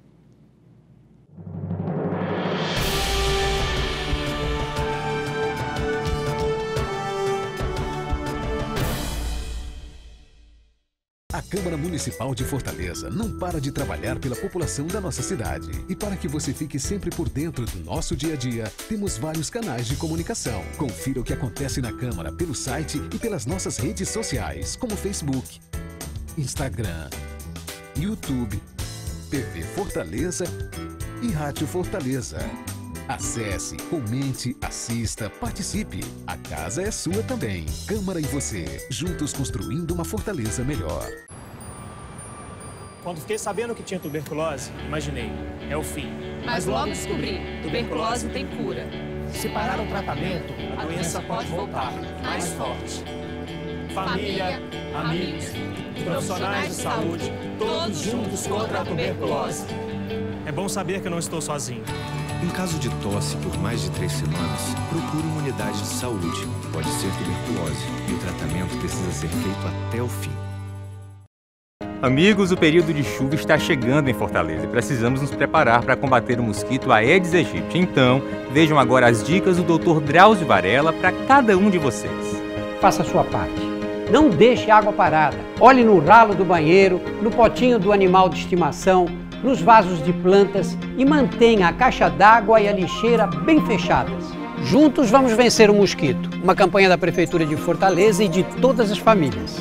A Câmara Municipal de Fortaleza não para de trabalhar pela população da nossa cidade. E para que você fique sempre por dentro do nosso dia a dia, temos vários canais de comunicação. Confira o que acontece na Câmara pelo site e pelas nossas redes sociais, como Facebook, Instagram, YouTube, T V Fortaleza e Rádio Fortaleza. Acesse, comente, assista, participe. A casa é sua também. Câmara e você, juntos construindo uma Fortaleza melhor. Quando fiquei sabendo que tinha tuberculose, imaginei, é o fim. Mas logo descobri, tuberculose tem cura. Se parar o tratamento, a doença pode voltar, mais forte. Família, amigos, profissionais de saúde, todos juntos contra a tuberculose. É bom saber que eu não estou sozinho. Em caso de tosse por mais de três semanas, procure uma unidade de saúde. Pode ser tuberculose e o tratamento precisa ser feito até o fim. Amigos, o período de chuva está chegando em Fortaleza e precisamos nos preparar para combater o mosquito Aedes aegypti. Então, vejam agora as dicas do doutor Drauzio Varella para cada um de vocês. Faça a sua parte. Não deixe água parada. Olhe no ralo do banheiro, no potinho do animal de estimação, nos vasos de plantas e mantenha a caixa d'água e a lixeira bem fechadas. Juntos vamos vencer o mosquito. Uma campanha da Prefeitura de Fortaleza e de todas as famílias.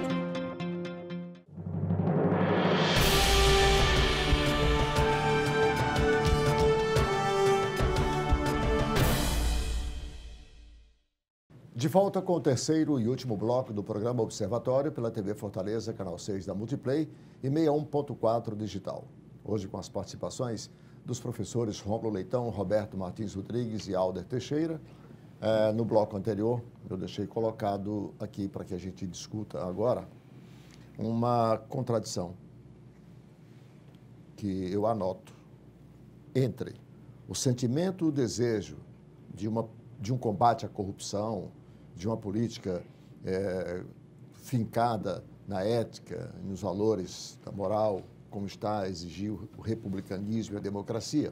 De volta com o terceiro e último bloco do programa Observatório pela T V Fortaleza, canal seis da Multiplay e sessenta e um ponto quatro digital. Hoje com as participações dos professores Rômulo Leitão, Roberto Martins Rodrigues e Alder Teixeira. É, no bloco anterior, eu deixei colocado aqui para que a gente discuta agora uma contradição que eu anoto entre o sentimento e o desejo de, uma, de um combate à corrupção, de uma política é, fincada na ética, nos valores da moral, como está a exigir o republicanismo e a democracia,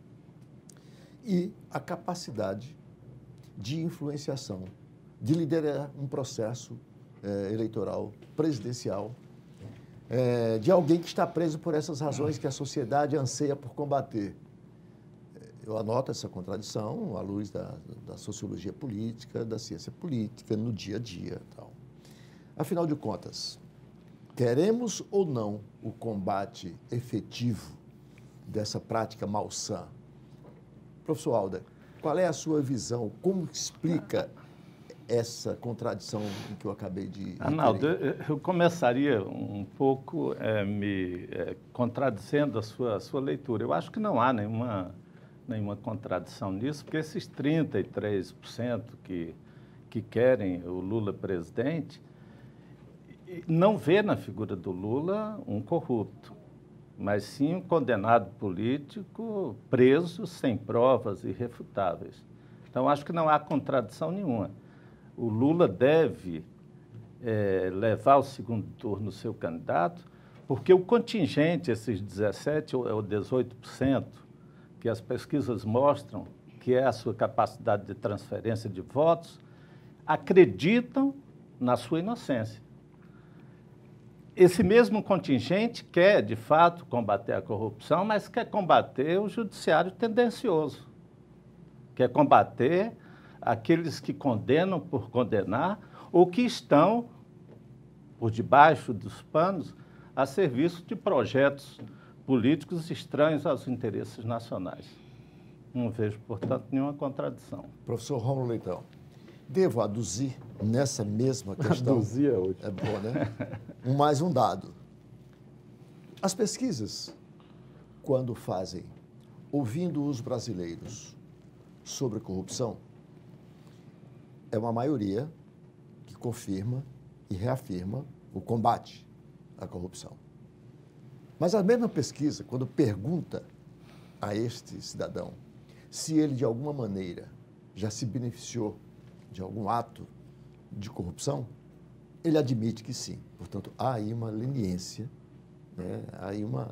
e a capacidade de influenciação, de liderar um processo é, eleitoral presidencial, é, de alguém que está preso por essas razões que a sociedade anseia por combater. Eu anoto essa contradição à luz da, da sociologia política, da ciência política, no dia a dia. Tal. Afinal de contas, queremos ou não o combate efetivo dessa prática malsã? Professor Alder, qual é a sua visão? Como explica essa contradição em que eu acabei de... Arnaldo, eu, eu começaria um pouco é, me é, contradizendo a sua, a sua leitura. Eu acho que não há nenhuma... nenhuma contradição nisso, porque esses trinta e três por cento que, que querem o Lula presidente não vê na figura do Lula um corrupto, mas sim um condenado político preso sem provas irrefutáveis. Então, acho que não há contradição nenhuma. O Lula deve é, levar ao segundo turno o seu candidato, porque o contingente, esses dezessete por cento ou dezoito por cento, que as pesquisas mostram que é a sua capacidade de transferência de votos, acreditam na sua inocência. Esse mesmo contingente quer, de fato, combater a corrupção, mas quer combater o judiciário tendencioso. que é combater aqueles que condenam por condenar ou que estão por debaixo dos panos a serviço de projetos políticos estranhos aos interesses nacionais. Não vejo, portanto, nenhuma contradição. Professor Rômulo Leitão, devo aduzir nessa mesma questão... Aduzir é ótimo. É bom, né? Um, mais um dado. As pesquisas, quando fazem, ouvindo os brasileiros sobre corrupção, é uma maioria que confirma e reafirma o combate à corrupção. Mas a mesma pesquisa, quando pergunta a este cidadão se ele, de alguma maneira, já se beneficiou de algum ato de corrupção, ele admite que sim. Portanto, há aí uma leniência, né? Há aí uma,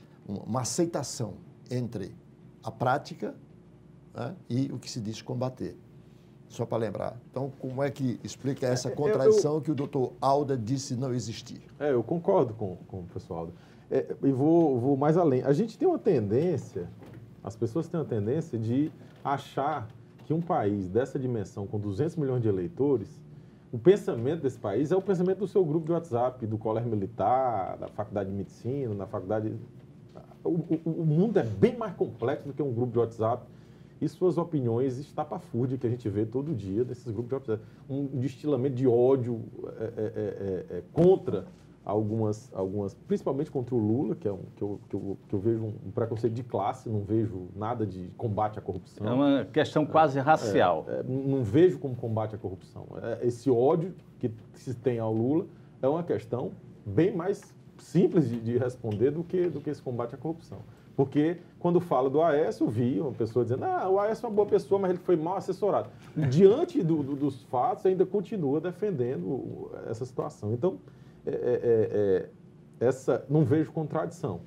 uma aceitação entre a prática, né, e o que se diz combater. Só para lembrar. Então, como é que explica essa contradição eu, eu, que o doutor Alda disse não existir? É, eu concordo com, com o professor Alda. É, e vou, vou mais além. A gente tem uma tendência, as pessoas têm uma tendência de achar que um país dessa dimensão, com duzentos milhões de eleitores, o pensamento desse país é o pensamento do seu grupo de WhatsApp, do colégio militar, da faculdade de medicina, da faculdade... O, o, o mundo é bem mais complexo do que um grupo de WhatsApp e suas opiniões estapafúrdias que a gente vê todo dia desses grupos de WhatsApp. Um destilamento de ódio é, é, é, é, contra algumas, algumas, principalmente contra o Lula, que, é um, que, eu, que, eu, que eu vejo um preconceito de classe, não vejo nada de combate à corrupção. É uma questão quase é, racial. É, é, não vejo como combate à corrupção. É, esse ódio que se tem ao Lula é uma questão bem mais simples de, de responder do que, do que esse combate à corrupção. Porque quando fala do Aécio, eu vi uma pessoa dizendo ah, o Aécio é uma boa pessoa, mas ele foi mal assessorado. Diante do, do, dos fatos, ainda continua defendendo essa situação. Então, é, é, é, essa, não vejo contradição.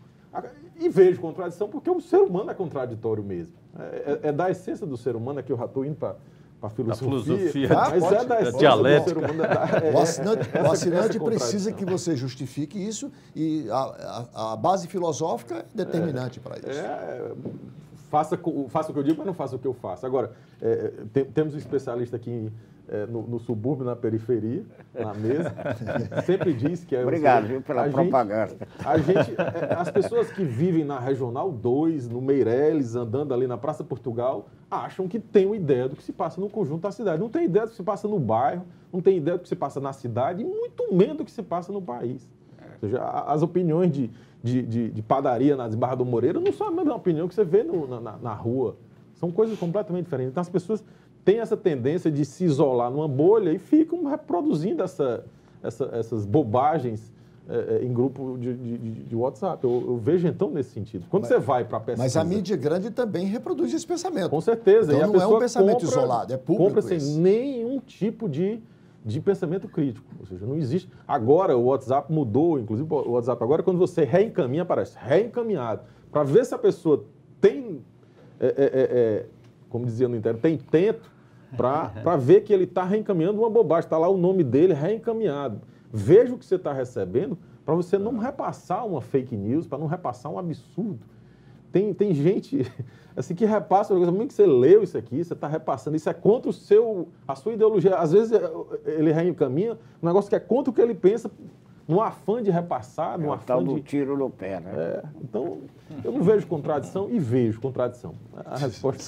E vejo contradição porque o ser humano é contraditório mesmo. É, é, é da essência do ser humano, aqui eu já estou indo para a filosofia, filosofia ah, mas pode, é da essência dialética. do ser humano. É, é, o assinante, essa, o assinante essa precisa que você justifique isso e a, a, a base filosófica é determinante é, para isso. É, faça, faça o que eu digo, mas não faça o que eu faço. Agora, é, tem, temos um especialista aqui é, no, no subúrbio, na periferia, na mesa, sempre diz que é... Obrigado, viu, pela a propaganda. Gente, a gente, é, as pessoas que vivem na Regional dois, no Meireles, andando ali na Praça Portugal, acham que tem uma ideia do que se passa no conjunto da cidade. Não tem ideia do que se passa no bairro, não tem ideia do que se passa na cidade e muito menos do que se passa no país. Ou seja, as opiniões de, de, de, de padaria nas Barras do Moreira não são a mesma opinião que você vê no, na, na rua. São coisas completamente diferentes. Então, as pessoas têm essa tendência de se isolar numa bolha e ficam reproduzindo essa, essa, essas bobagens É, é, em grupo de, de, de WhatsApp. Eu, eu vejo então nesse sentido. Quando mas, você vai para a pesquisa... Mas a mídia grande também reproduz esse pensamento. Com certeza. Então e a não é um pensamento compra, isolado, é público. Compra sem esse. nenhum tipo de, de pensamento crítico. Ou seja, não existe... Agora o WhatsApp mudou, inclusive o WhatsApp agora, quando você reencaminha, aparece reencaminhado. Para ver se a pessoa tem, é, é, é, como dizia no interior, tem intento para ver que ele está reencaminhando uma bobagem. Está lá o nome dele reencaminhado. Veja o que você está recebendo para você não repassar uma fake news, para não repassar um absurdo. Tem, tem gente assim, que repassa, mesmo que você leu isso aqui, você está repassando, isso é contra o seu, a sua ideologia. Às vezes ele reencaminha um negócio que é contra o que ele pensa, num afã de repassar, num é afã tal de... do tiro no pé, né? É, então, eu não vejo contradição e vejo contradição. A resposta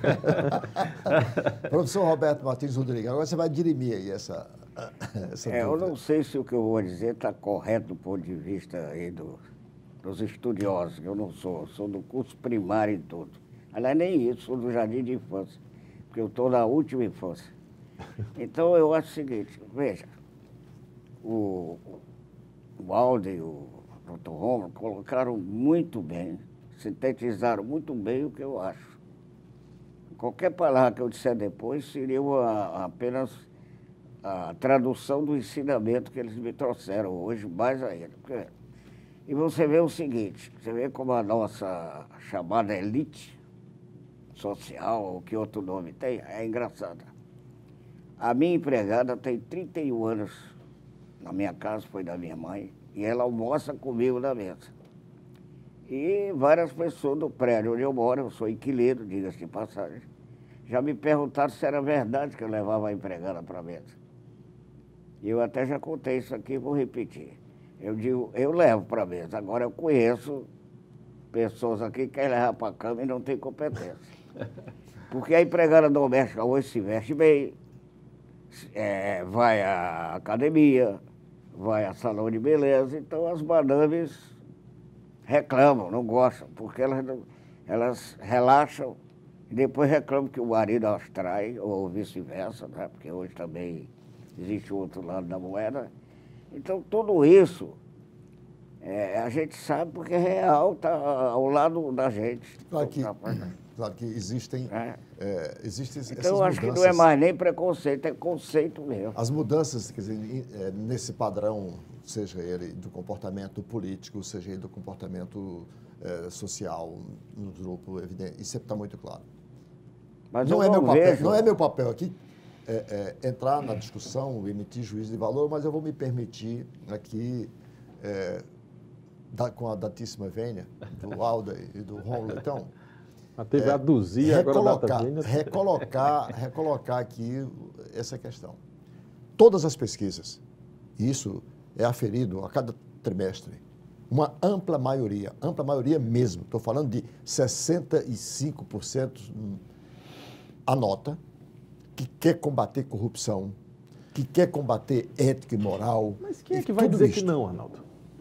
é... Professor Roberto Martins Rodrigues, agora você vai dirimir aí essa... essa é, eu não sei se o que eu vou dizer está correto do ponto de vista aí do, dos estudiosos, que eu não sou, eu sou do curso primário e tudo. Aliás, nem isso, sou do jardim de infância, porque eu estou na última infância. Então, eu acho o seguinte, veja, o... O Alda e o doutor Rômulo colocaram muito bem, sintetizaram muito bem o que eu acho. Qualquer palavra que eu disser depois seria uma, apenas a tradução do ensinamento que eles me trouxeram hoje, mais ainda. Porque, e você vê o seguinte, você vê como a nossa chamada elite social, ou que outro nome tem, é engraçada. A minha empregada tem trinta e um anos na minha casa, foi da minha mãe, e ela almoça comigo na mesa. E várias pessoas do prédio onde eu moro, eu sou inquilino, diga-se de passagem, Já me perguntaram se era verdade que eu levava a empregada para a mesa. E eu até já contei isso aqui, vou repetir. Eu digo, eu levo para a mesa. Agora eu conheço pessoas aqui que querem levar para a cama e não tem competência. Porque a empregada doméstica hoje se veste bem, é, vai à academia, vai a salão de beleza, então as madames reclamam, não gostam, porque elas, elas relaxam e depois reclamam que o marido as trai, ou vice-versa, né? Porque hoje também existe o outro lado da moeda. Então tudo isso é, a gente sabe porque é real, está ao lado da gente. Claro que, claro que existem, é. É, existem então, essas eu acho mudanças. que não é mais nem preconceito, é conceito mesmo. As mudanças, quer dizer, nesse padrão, seja ele do comportamento político, seja ele do comportamento é, social no grupo, evidente, isso está muito claro. Mas não, eu é não, meu papel, vejo... não é meu papel aqui é, é, entrar na discussão, emitir juízo de valor, mas eu vou me permitir aqui, é, da, com a datíssima vênia do Alda e do Ron Leitão, a T V A duzia, agora a data vênia. Recolocar, recolocar aqui essa questão. Todas as pesquisas, isso é aferido a cada trimestre, uma ampla maioria, ampla maioria mesmo, estou falando de sessenta e cinco por cento anota que quer combater corrupção, que quer combater ética e moral. Mas quem é que vai dizer que não, Arnaldo?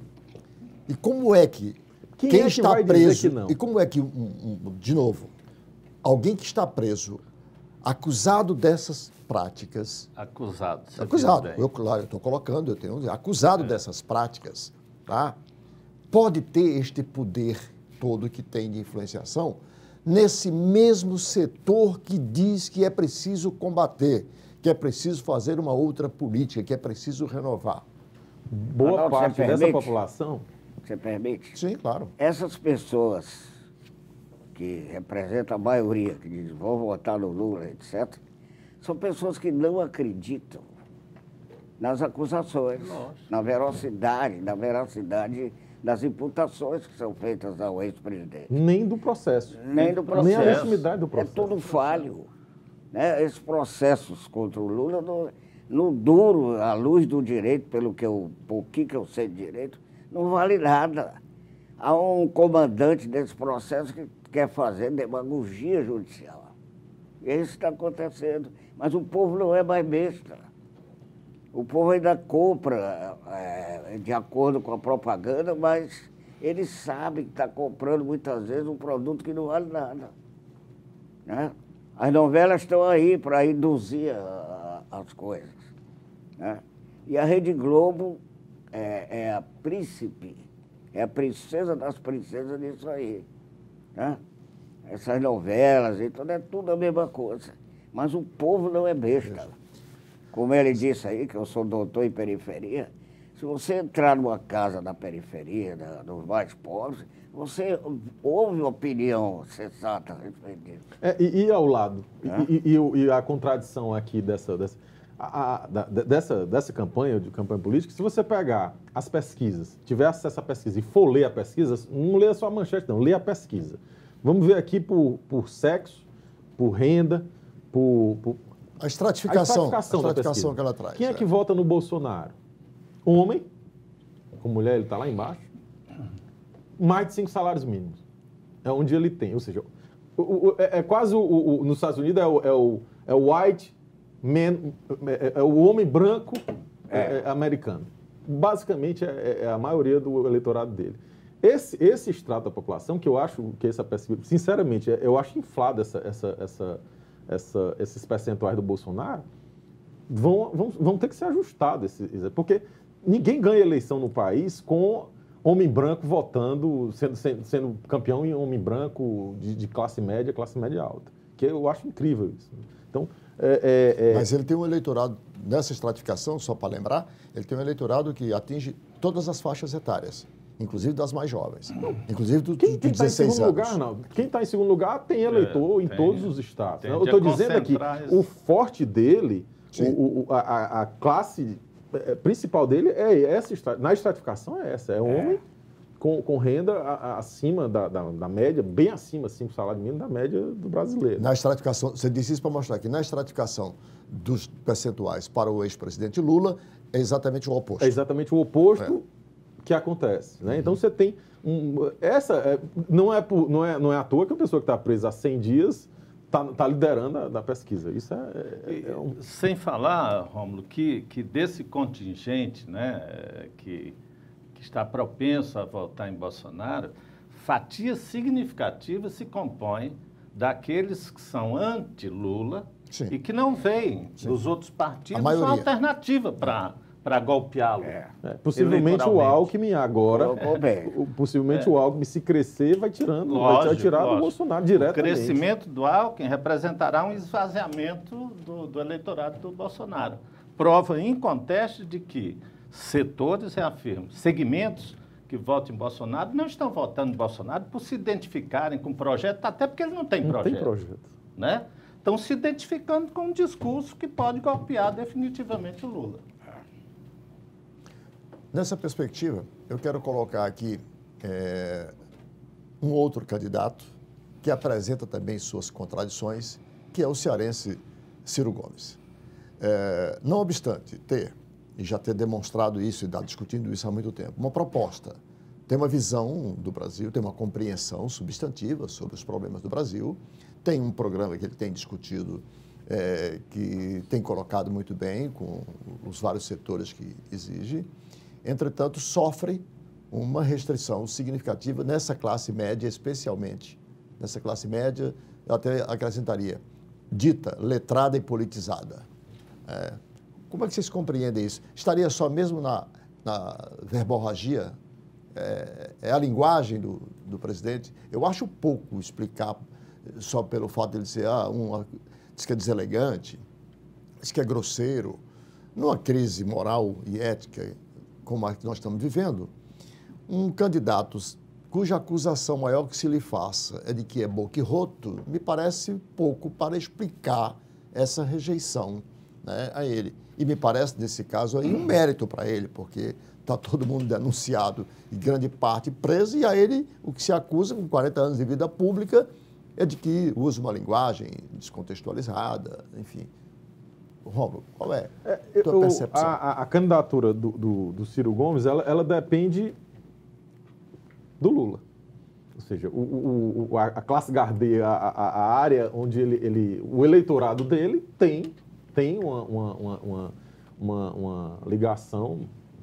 E como é que quem, quem é que está vai preso, dizer que não? E como é que, um, um, de novo, alguém que está preso, acusado dessas práticas... Acusado. Acusado, eu, claro, eu estou colocando, eu tenho acusado é. dessas práticas, tá? Pode ter este poder todo que tem de influenciação nesse mesmo setor que diz que é preciso combater, que é preciso fazer uma outra política, que é preciso renovar. Boa Arnaldo, parte dessa população... Você permite? Sim, claro. Essas pessoas que representam a maioria, que dizem vão votar no Lula, etcétera, são pessoas que não acreditam nas acusações, Nossa. na velocidade, na veracidade das imputações que são feitas ao ex-presidente. Nem do processo. Nem do processo. Nem a legitimidade do processo. É tudo falho. Né? Esses processos contra o Lula, no, no duro, à luz do direito, pelo que eu, pouquinho que eu sei de direito, não vale nada. Há um comandante desse processo que quer fazer demagogia judicial. E isso está acontecendo. Mas o povo não é mais besta. O povo ainda compra é, de acordo com a propaganda, mas ele sabe que está comprando muitas vezes um produto que não vale nada. Né? As novelas estão aí para induzir a, a, as coisas. Né? E a Rede Globo é, é a príncipe, é a princesa das princesas disso aí. Né? Essas novelas, então é tudo a mesma coisa. Mas o povo não é besta. Como ele disse aí, que eu sou doutor em periferia, se você entrar numa casa da periferia, da, dos mais pobres, você ouve opinião sensata a respeito disso. É, e, e ao lado, é? e, e, e a contradição aqui dessa, dessa, a, a, da, dessa, dessa campanha, de campanha política, se você pegar as pesquisas, tiver acesso à pesquisa e for ler a pesquisa, não lê só a manchete não, lê a pesquisa. Vamos ver aqui por, por sexo, por renda, por... por A estratificação, a estratificação, a estratificação que ela traz. Quem é, é que vota no Bolsonaro? Homem, com mulher ele está lá embaixo, mais de cinco salários mínimos. É onde ele tem. Ou seja, o, o, é, é quase, o, o, nos Estados Unidos, é o, é o, é o white man, é, é o homem branco é. É, americano. Basicamente, é, é a maioria do eleitorado dele. Esse, esse extrato da população, que eu acho que essa pesquisa, sinceramente, eu acho inflado essa... essa, essa Essa, esses percentuais do Bolsonaro, vão, vão, vão ter que ser ajustados. Porque ninguém ganha eleição no país com homem branco votando, sendo, sendo, sendo campeão em homem branco de, de classe média, classe média alta. Que eu acho incrível isso. Então, é, é, é... Mas ele tem um eleitorado, nessa estratificação, só para lembrar, ele tem um eleitorado que atinge todas as faixas etárias. Inclusive das mais jovens. Não. Inclusive do, quem, do quem dezesseis tá anos. Lugar, não. Quem está em segundo lugar tem eleitor é, em tem, todos os estados. Eu estou dizendo aqui, isso. o forte dele, o, o, a, a classe principal dele é essa. Na estratificação é essa. É homem é. com, com renda a, a, acima da, da, da média, bem acima, assim, do salário mínimo da média do brasileiro. Na estratificação, você disse isso para mostrar que na estratificação dos percentuais para o ex-presidente Lula é exatamente o oposto. É exatamente o oposto É. que acontece, né? Então você tem um, essa é, não, é por, não, é, não é à toa que a pessoa que está presa há cem dias está tá liderando a, da pesquisa. Isso é, é, é um... Sem falar, Rômulo, que, que desse contingente, né, que, que está propenso a votar em Bolsonaro, fatia significativa se compõe daqueles que são anti-Lula e que não veem dos outros partidos uma alternativa para para golpeá-lo. É. É, possivelmente o Alckmin agora, o, possivelmente é. o Alckmin, se crescer, vai tirando, lógico, vai tirar lógico. do Bolsonaro diretamente. O crescimento do Alckmin representará um esvaziamento do, do eleitorado do Bolsonaro. Prova inconteste de que setores, reafirmo, segmentos que votam em Bolsonaro não estão votando em Bolsonaro por se identificarem com o projeto, até porque ele não tem não projeto. Tem projeto. Né? Estão se identificando com um discurso que pode golpear definitivamente o Lula. Nessa perspectiva, eu quero colocar aqui é, um outro candidato que apresenta também suas contradições, que é o cearense Ciro Gomes. É, não obstante ter, e já ter demonstrado isso e está discutindo isso há muito tempo, uma proposta, tem uma visão do Brasil, tem uma compreensão substantiva sobre os problemas do Brasil, tem um programa que ele tem discutido, é, que tem colocado muito bem com os vários setores que exige. Entretanto, sofre uma restrição significativa nessa classe média, especialmente. Nessa classe média, eu até acrescentaria, dita, letrada e politizada. É, como é que vocês compreendem isso? Estaria só mesmo na, na verborragia? É, é a linguagem do, do presidente? Eu acho pouco explicar só pelo fato de ele ser, ah, um, diz que é deselegante, diz que é grosseiro. Numa crise moral e ética como a que nós estamos vivendo, um candidato cuja acusação maior que se lhe faça é de que é boquirroto, me parece pouco para explicar essa rejeição, né, a ele. E me parece, nesse caso, aí, um mérito para ele, porque está todo mundo denunciado e grande parte preso, e a ele o que se acusa, com quarenta anos de vida pública, é de que usa uma linguagem descontextualizada, enfim. Rômulo, qual é a tua percepção? A, a, a candidatura do, do, do Ciro Gomes, ela, ela depende do Lula. Ou seja, o, o, a, a classe Gardê, a, a, a área onde ele, ele, o eleitorado dele tem, tem uma, uma, uma, uma, uma ligação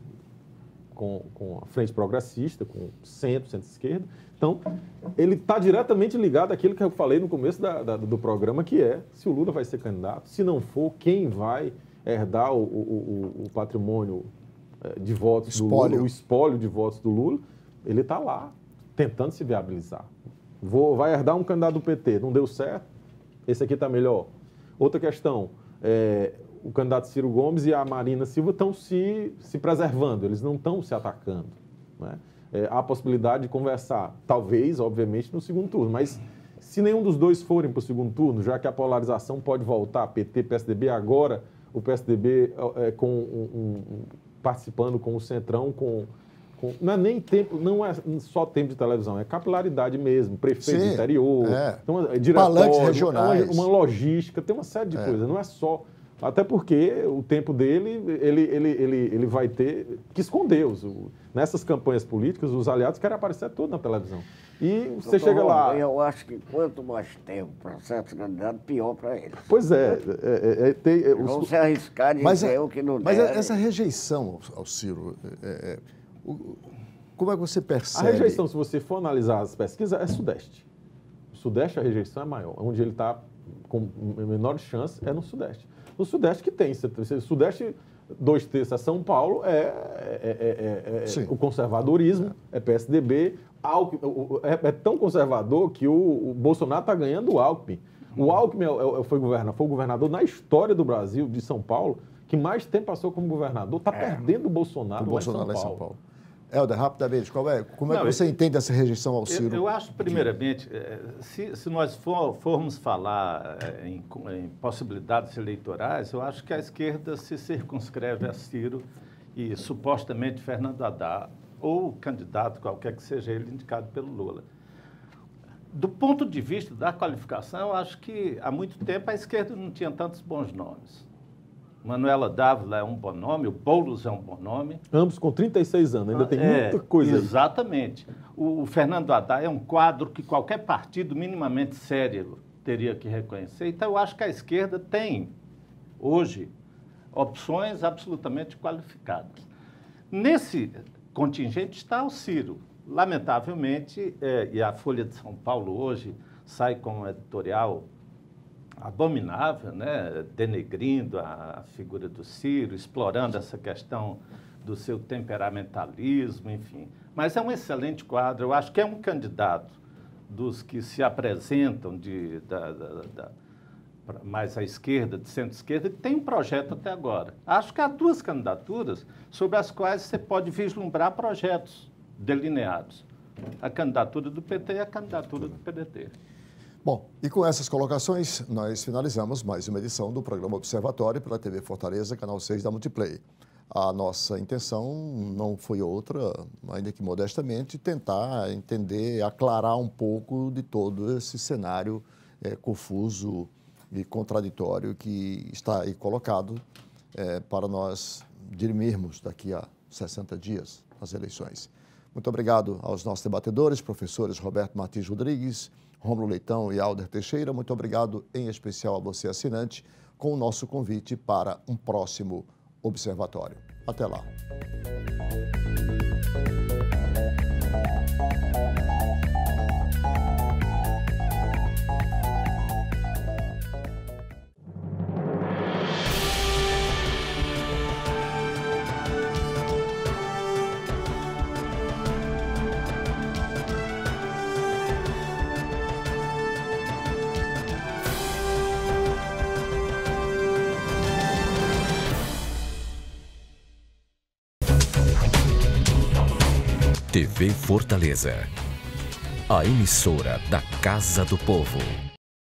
com, com a frente progressista, com o centro, centro-esquerda. Então, ele está diretamente ligado àquilo que eu falei no começo da, da, do programa, que é se o Lula vai ser candidato, se não for, quem vai herdar o, o, o, o patrimônio de votos do Lula, o espólio de votos do Lula, ele está lá, tentando se viabilizar. Vou, vai herdar um candidato do P T, não deu certo, esse aqui está melhor. Outra questão, é, o candidato Ciro Gomes e a Marina Silva estão se, se preservando, eles não estão se atacando, né? É, há a possibilidade de conversar, talvez, obviamente, no segundo turno, mas se nenhum dos dois forem para o segundo turno, já que a polarização pode voltar, P T, P S D B, agora o P S D B é, com um, um, participando com o Centrão, com, com, não é nem tempo, não é só tempo de televisão, é capilaridade mesmo, prefeito do interior, é. Então, é diretório, palanques regionais, uma, uma logística, tem uma série de é. coisas, não é só... Até porque o tempo dele, ele, ele, ele, ele vai ter que esconder. Os, nessas campanhas políticas, os aliados querem aparecer todos na televisão. E você Doutor, chega lá... Eu acho que quanto mais tempo para certo candidato, pior para eles. Pois é. é, é, tem, é Vão os... se arriscar de mas dizer é, o que não Mas der. essa rejeição ao, ao Ciro, é, é, o, como é que você percebe? A rejeição, se você for analisar as pesquisas, é Sudeste. O Sudeste, a rejeição é maior. Onde ele está com menor chance é no Sudeste. No Sudeste que tem, o Sudeste, dois terços é São Paulo, é, é, é, é, é o conservadorismo, é, é P S D B, Alckmin, é, é tão conservador que o, o Bolsonaro está ganhando o Alckmin. O Alckmin é, é, foi, governador, foi o governador na história do Brasil, de São Paulo, que mais tempo passou como governador, está é, perdendo o Bolsonaro, o Bolsonaro lá em São, São Paulo. Paulo. Helder, rapidamente, qual é, como é Não, que você eu, entende essa rejeição ao Ciro? Eu, eu acho, primeiramente, se, se nós for, formos falar em, em possibilidades eleitorais, eu acho que a esquerda se circunscreve a Ciro e, supostamente, Fernando Haddad ou o candidato, qualquer que seja ele, indicado pelo Lula. Do ponto de vista da qualificação, eu acho que há muito tempo a esquerda não tinha tantos bons nomes. Manuela Dávila é um bom nome, o Boulos é um bom nome. Ambos com trinta e seis anos, ainda tem é, muita coisa aí. Exatamente. O, o Fernando Haddad é um quadro que qualquer partido minimamente sério teria que reconhecer. Então, eu acho que a esquerda tem, hoje, opções absolutamente qualificadas. Nesse contingente está o Ciro. Lamentavelmente, é, e a Folha de São Paulo hoje sai com um editorial abominável, né, denegrindo a figura do Ciro, explorando essa questão do seu temperamentalismo, enfim. Mas é um excelente quadro. Eu acho que é um candidato dos que se apresentam de, da, da, da, mais à esquerda, de centro-esquerda, que tem um projeto até agora. Acho que há duas candidaturas sobre as quais você pode vislumbrar projetos delineados. A candidatura do P T e a candidatura do P D T. Bom, e com essas colocações, nós finalizamos mais uma edição do programa Observatório pela T V Fortaleza, canal seis da Multiplay. A nossa intenção não foi outra, ainda que modestamente, tentar entender, aclarar um pouco de todo esse cenário é, confuso e contraditório que está aí colocado é, para nós dirimirmos daqui a sessenta dias as eleições. Muito obrigado aos nossos debatedores, professores Roberto Martins Rodrigues, Rômulo Leitão e Alder Teixeira. Muito obrigado em especial a você, assinante, com o nosso convite para um próximo Observatório. Até lá. T V Fortaleza, a emissora da Casa do Povo.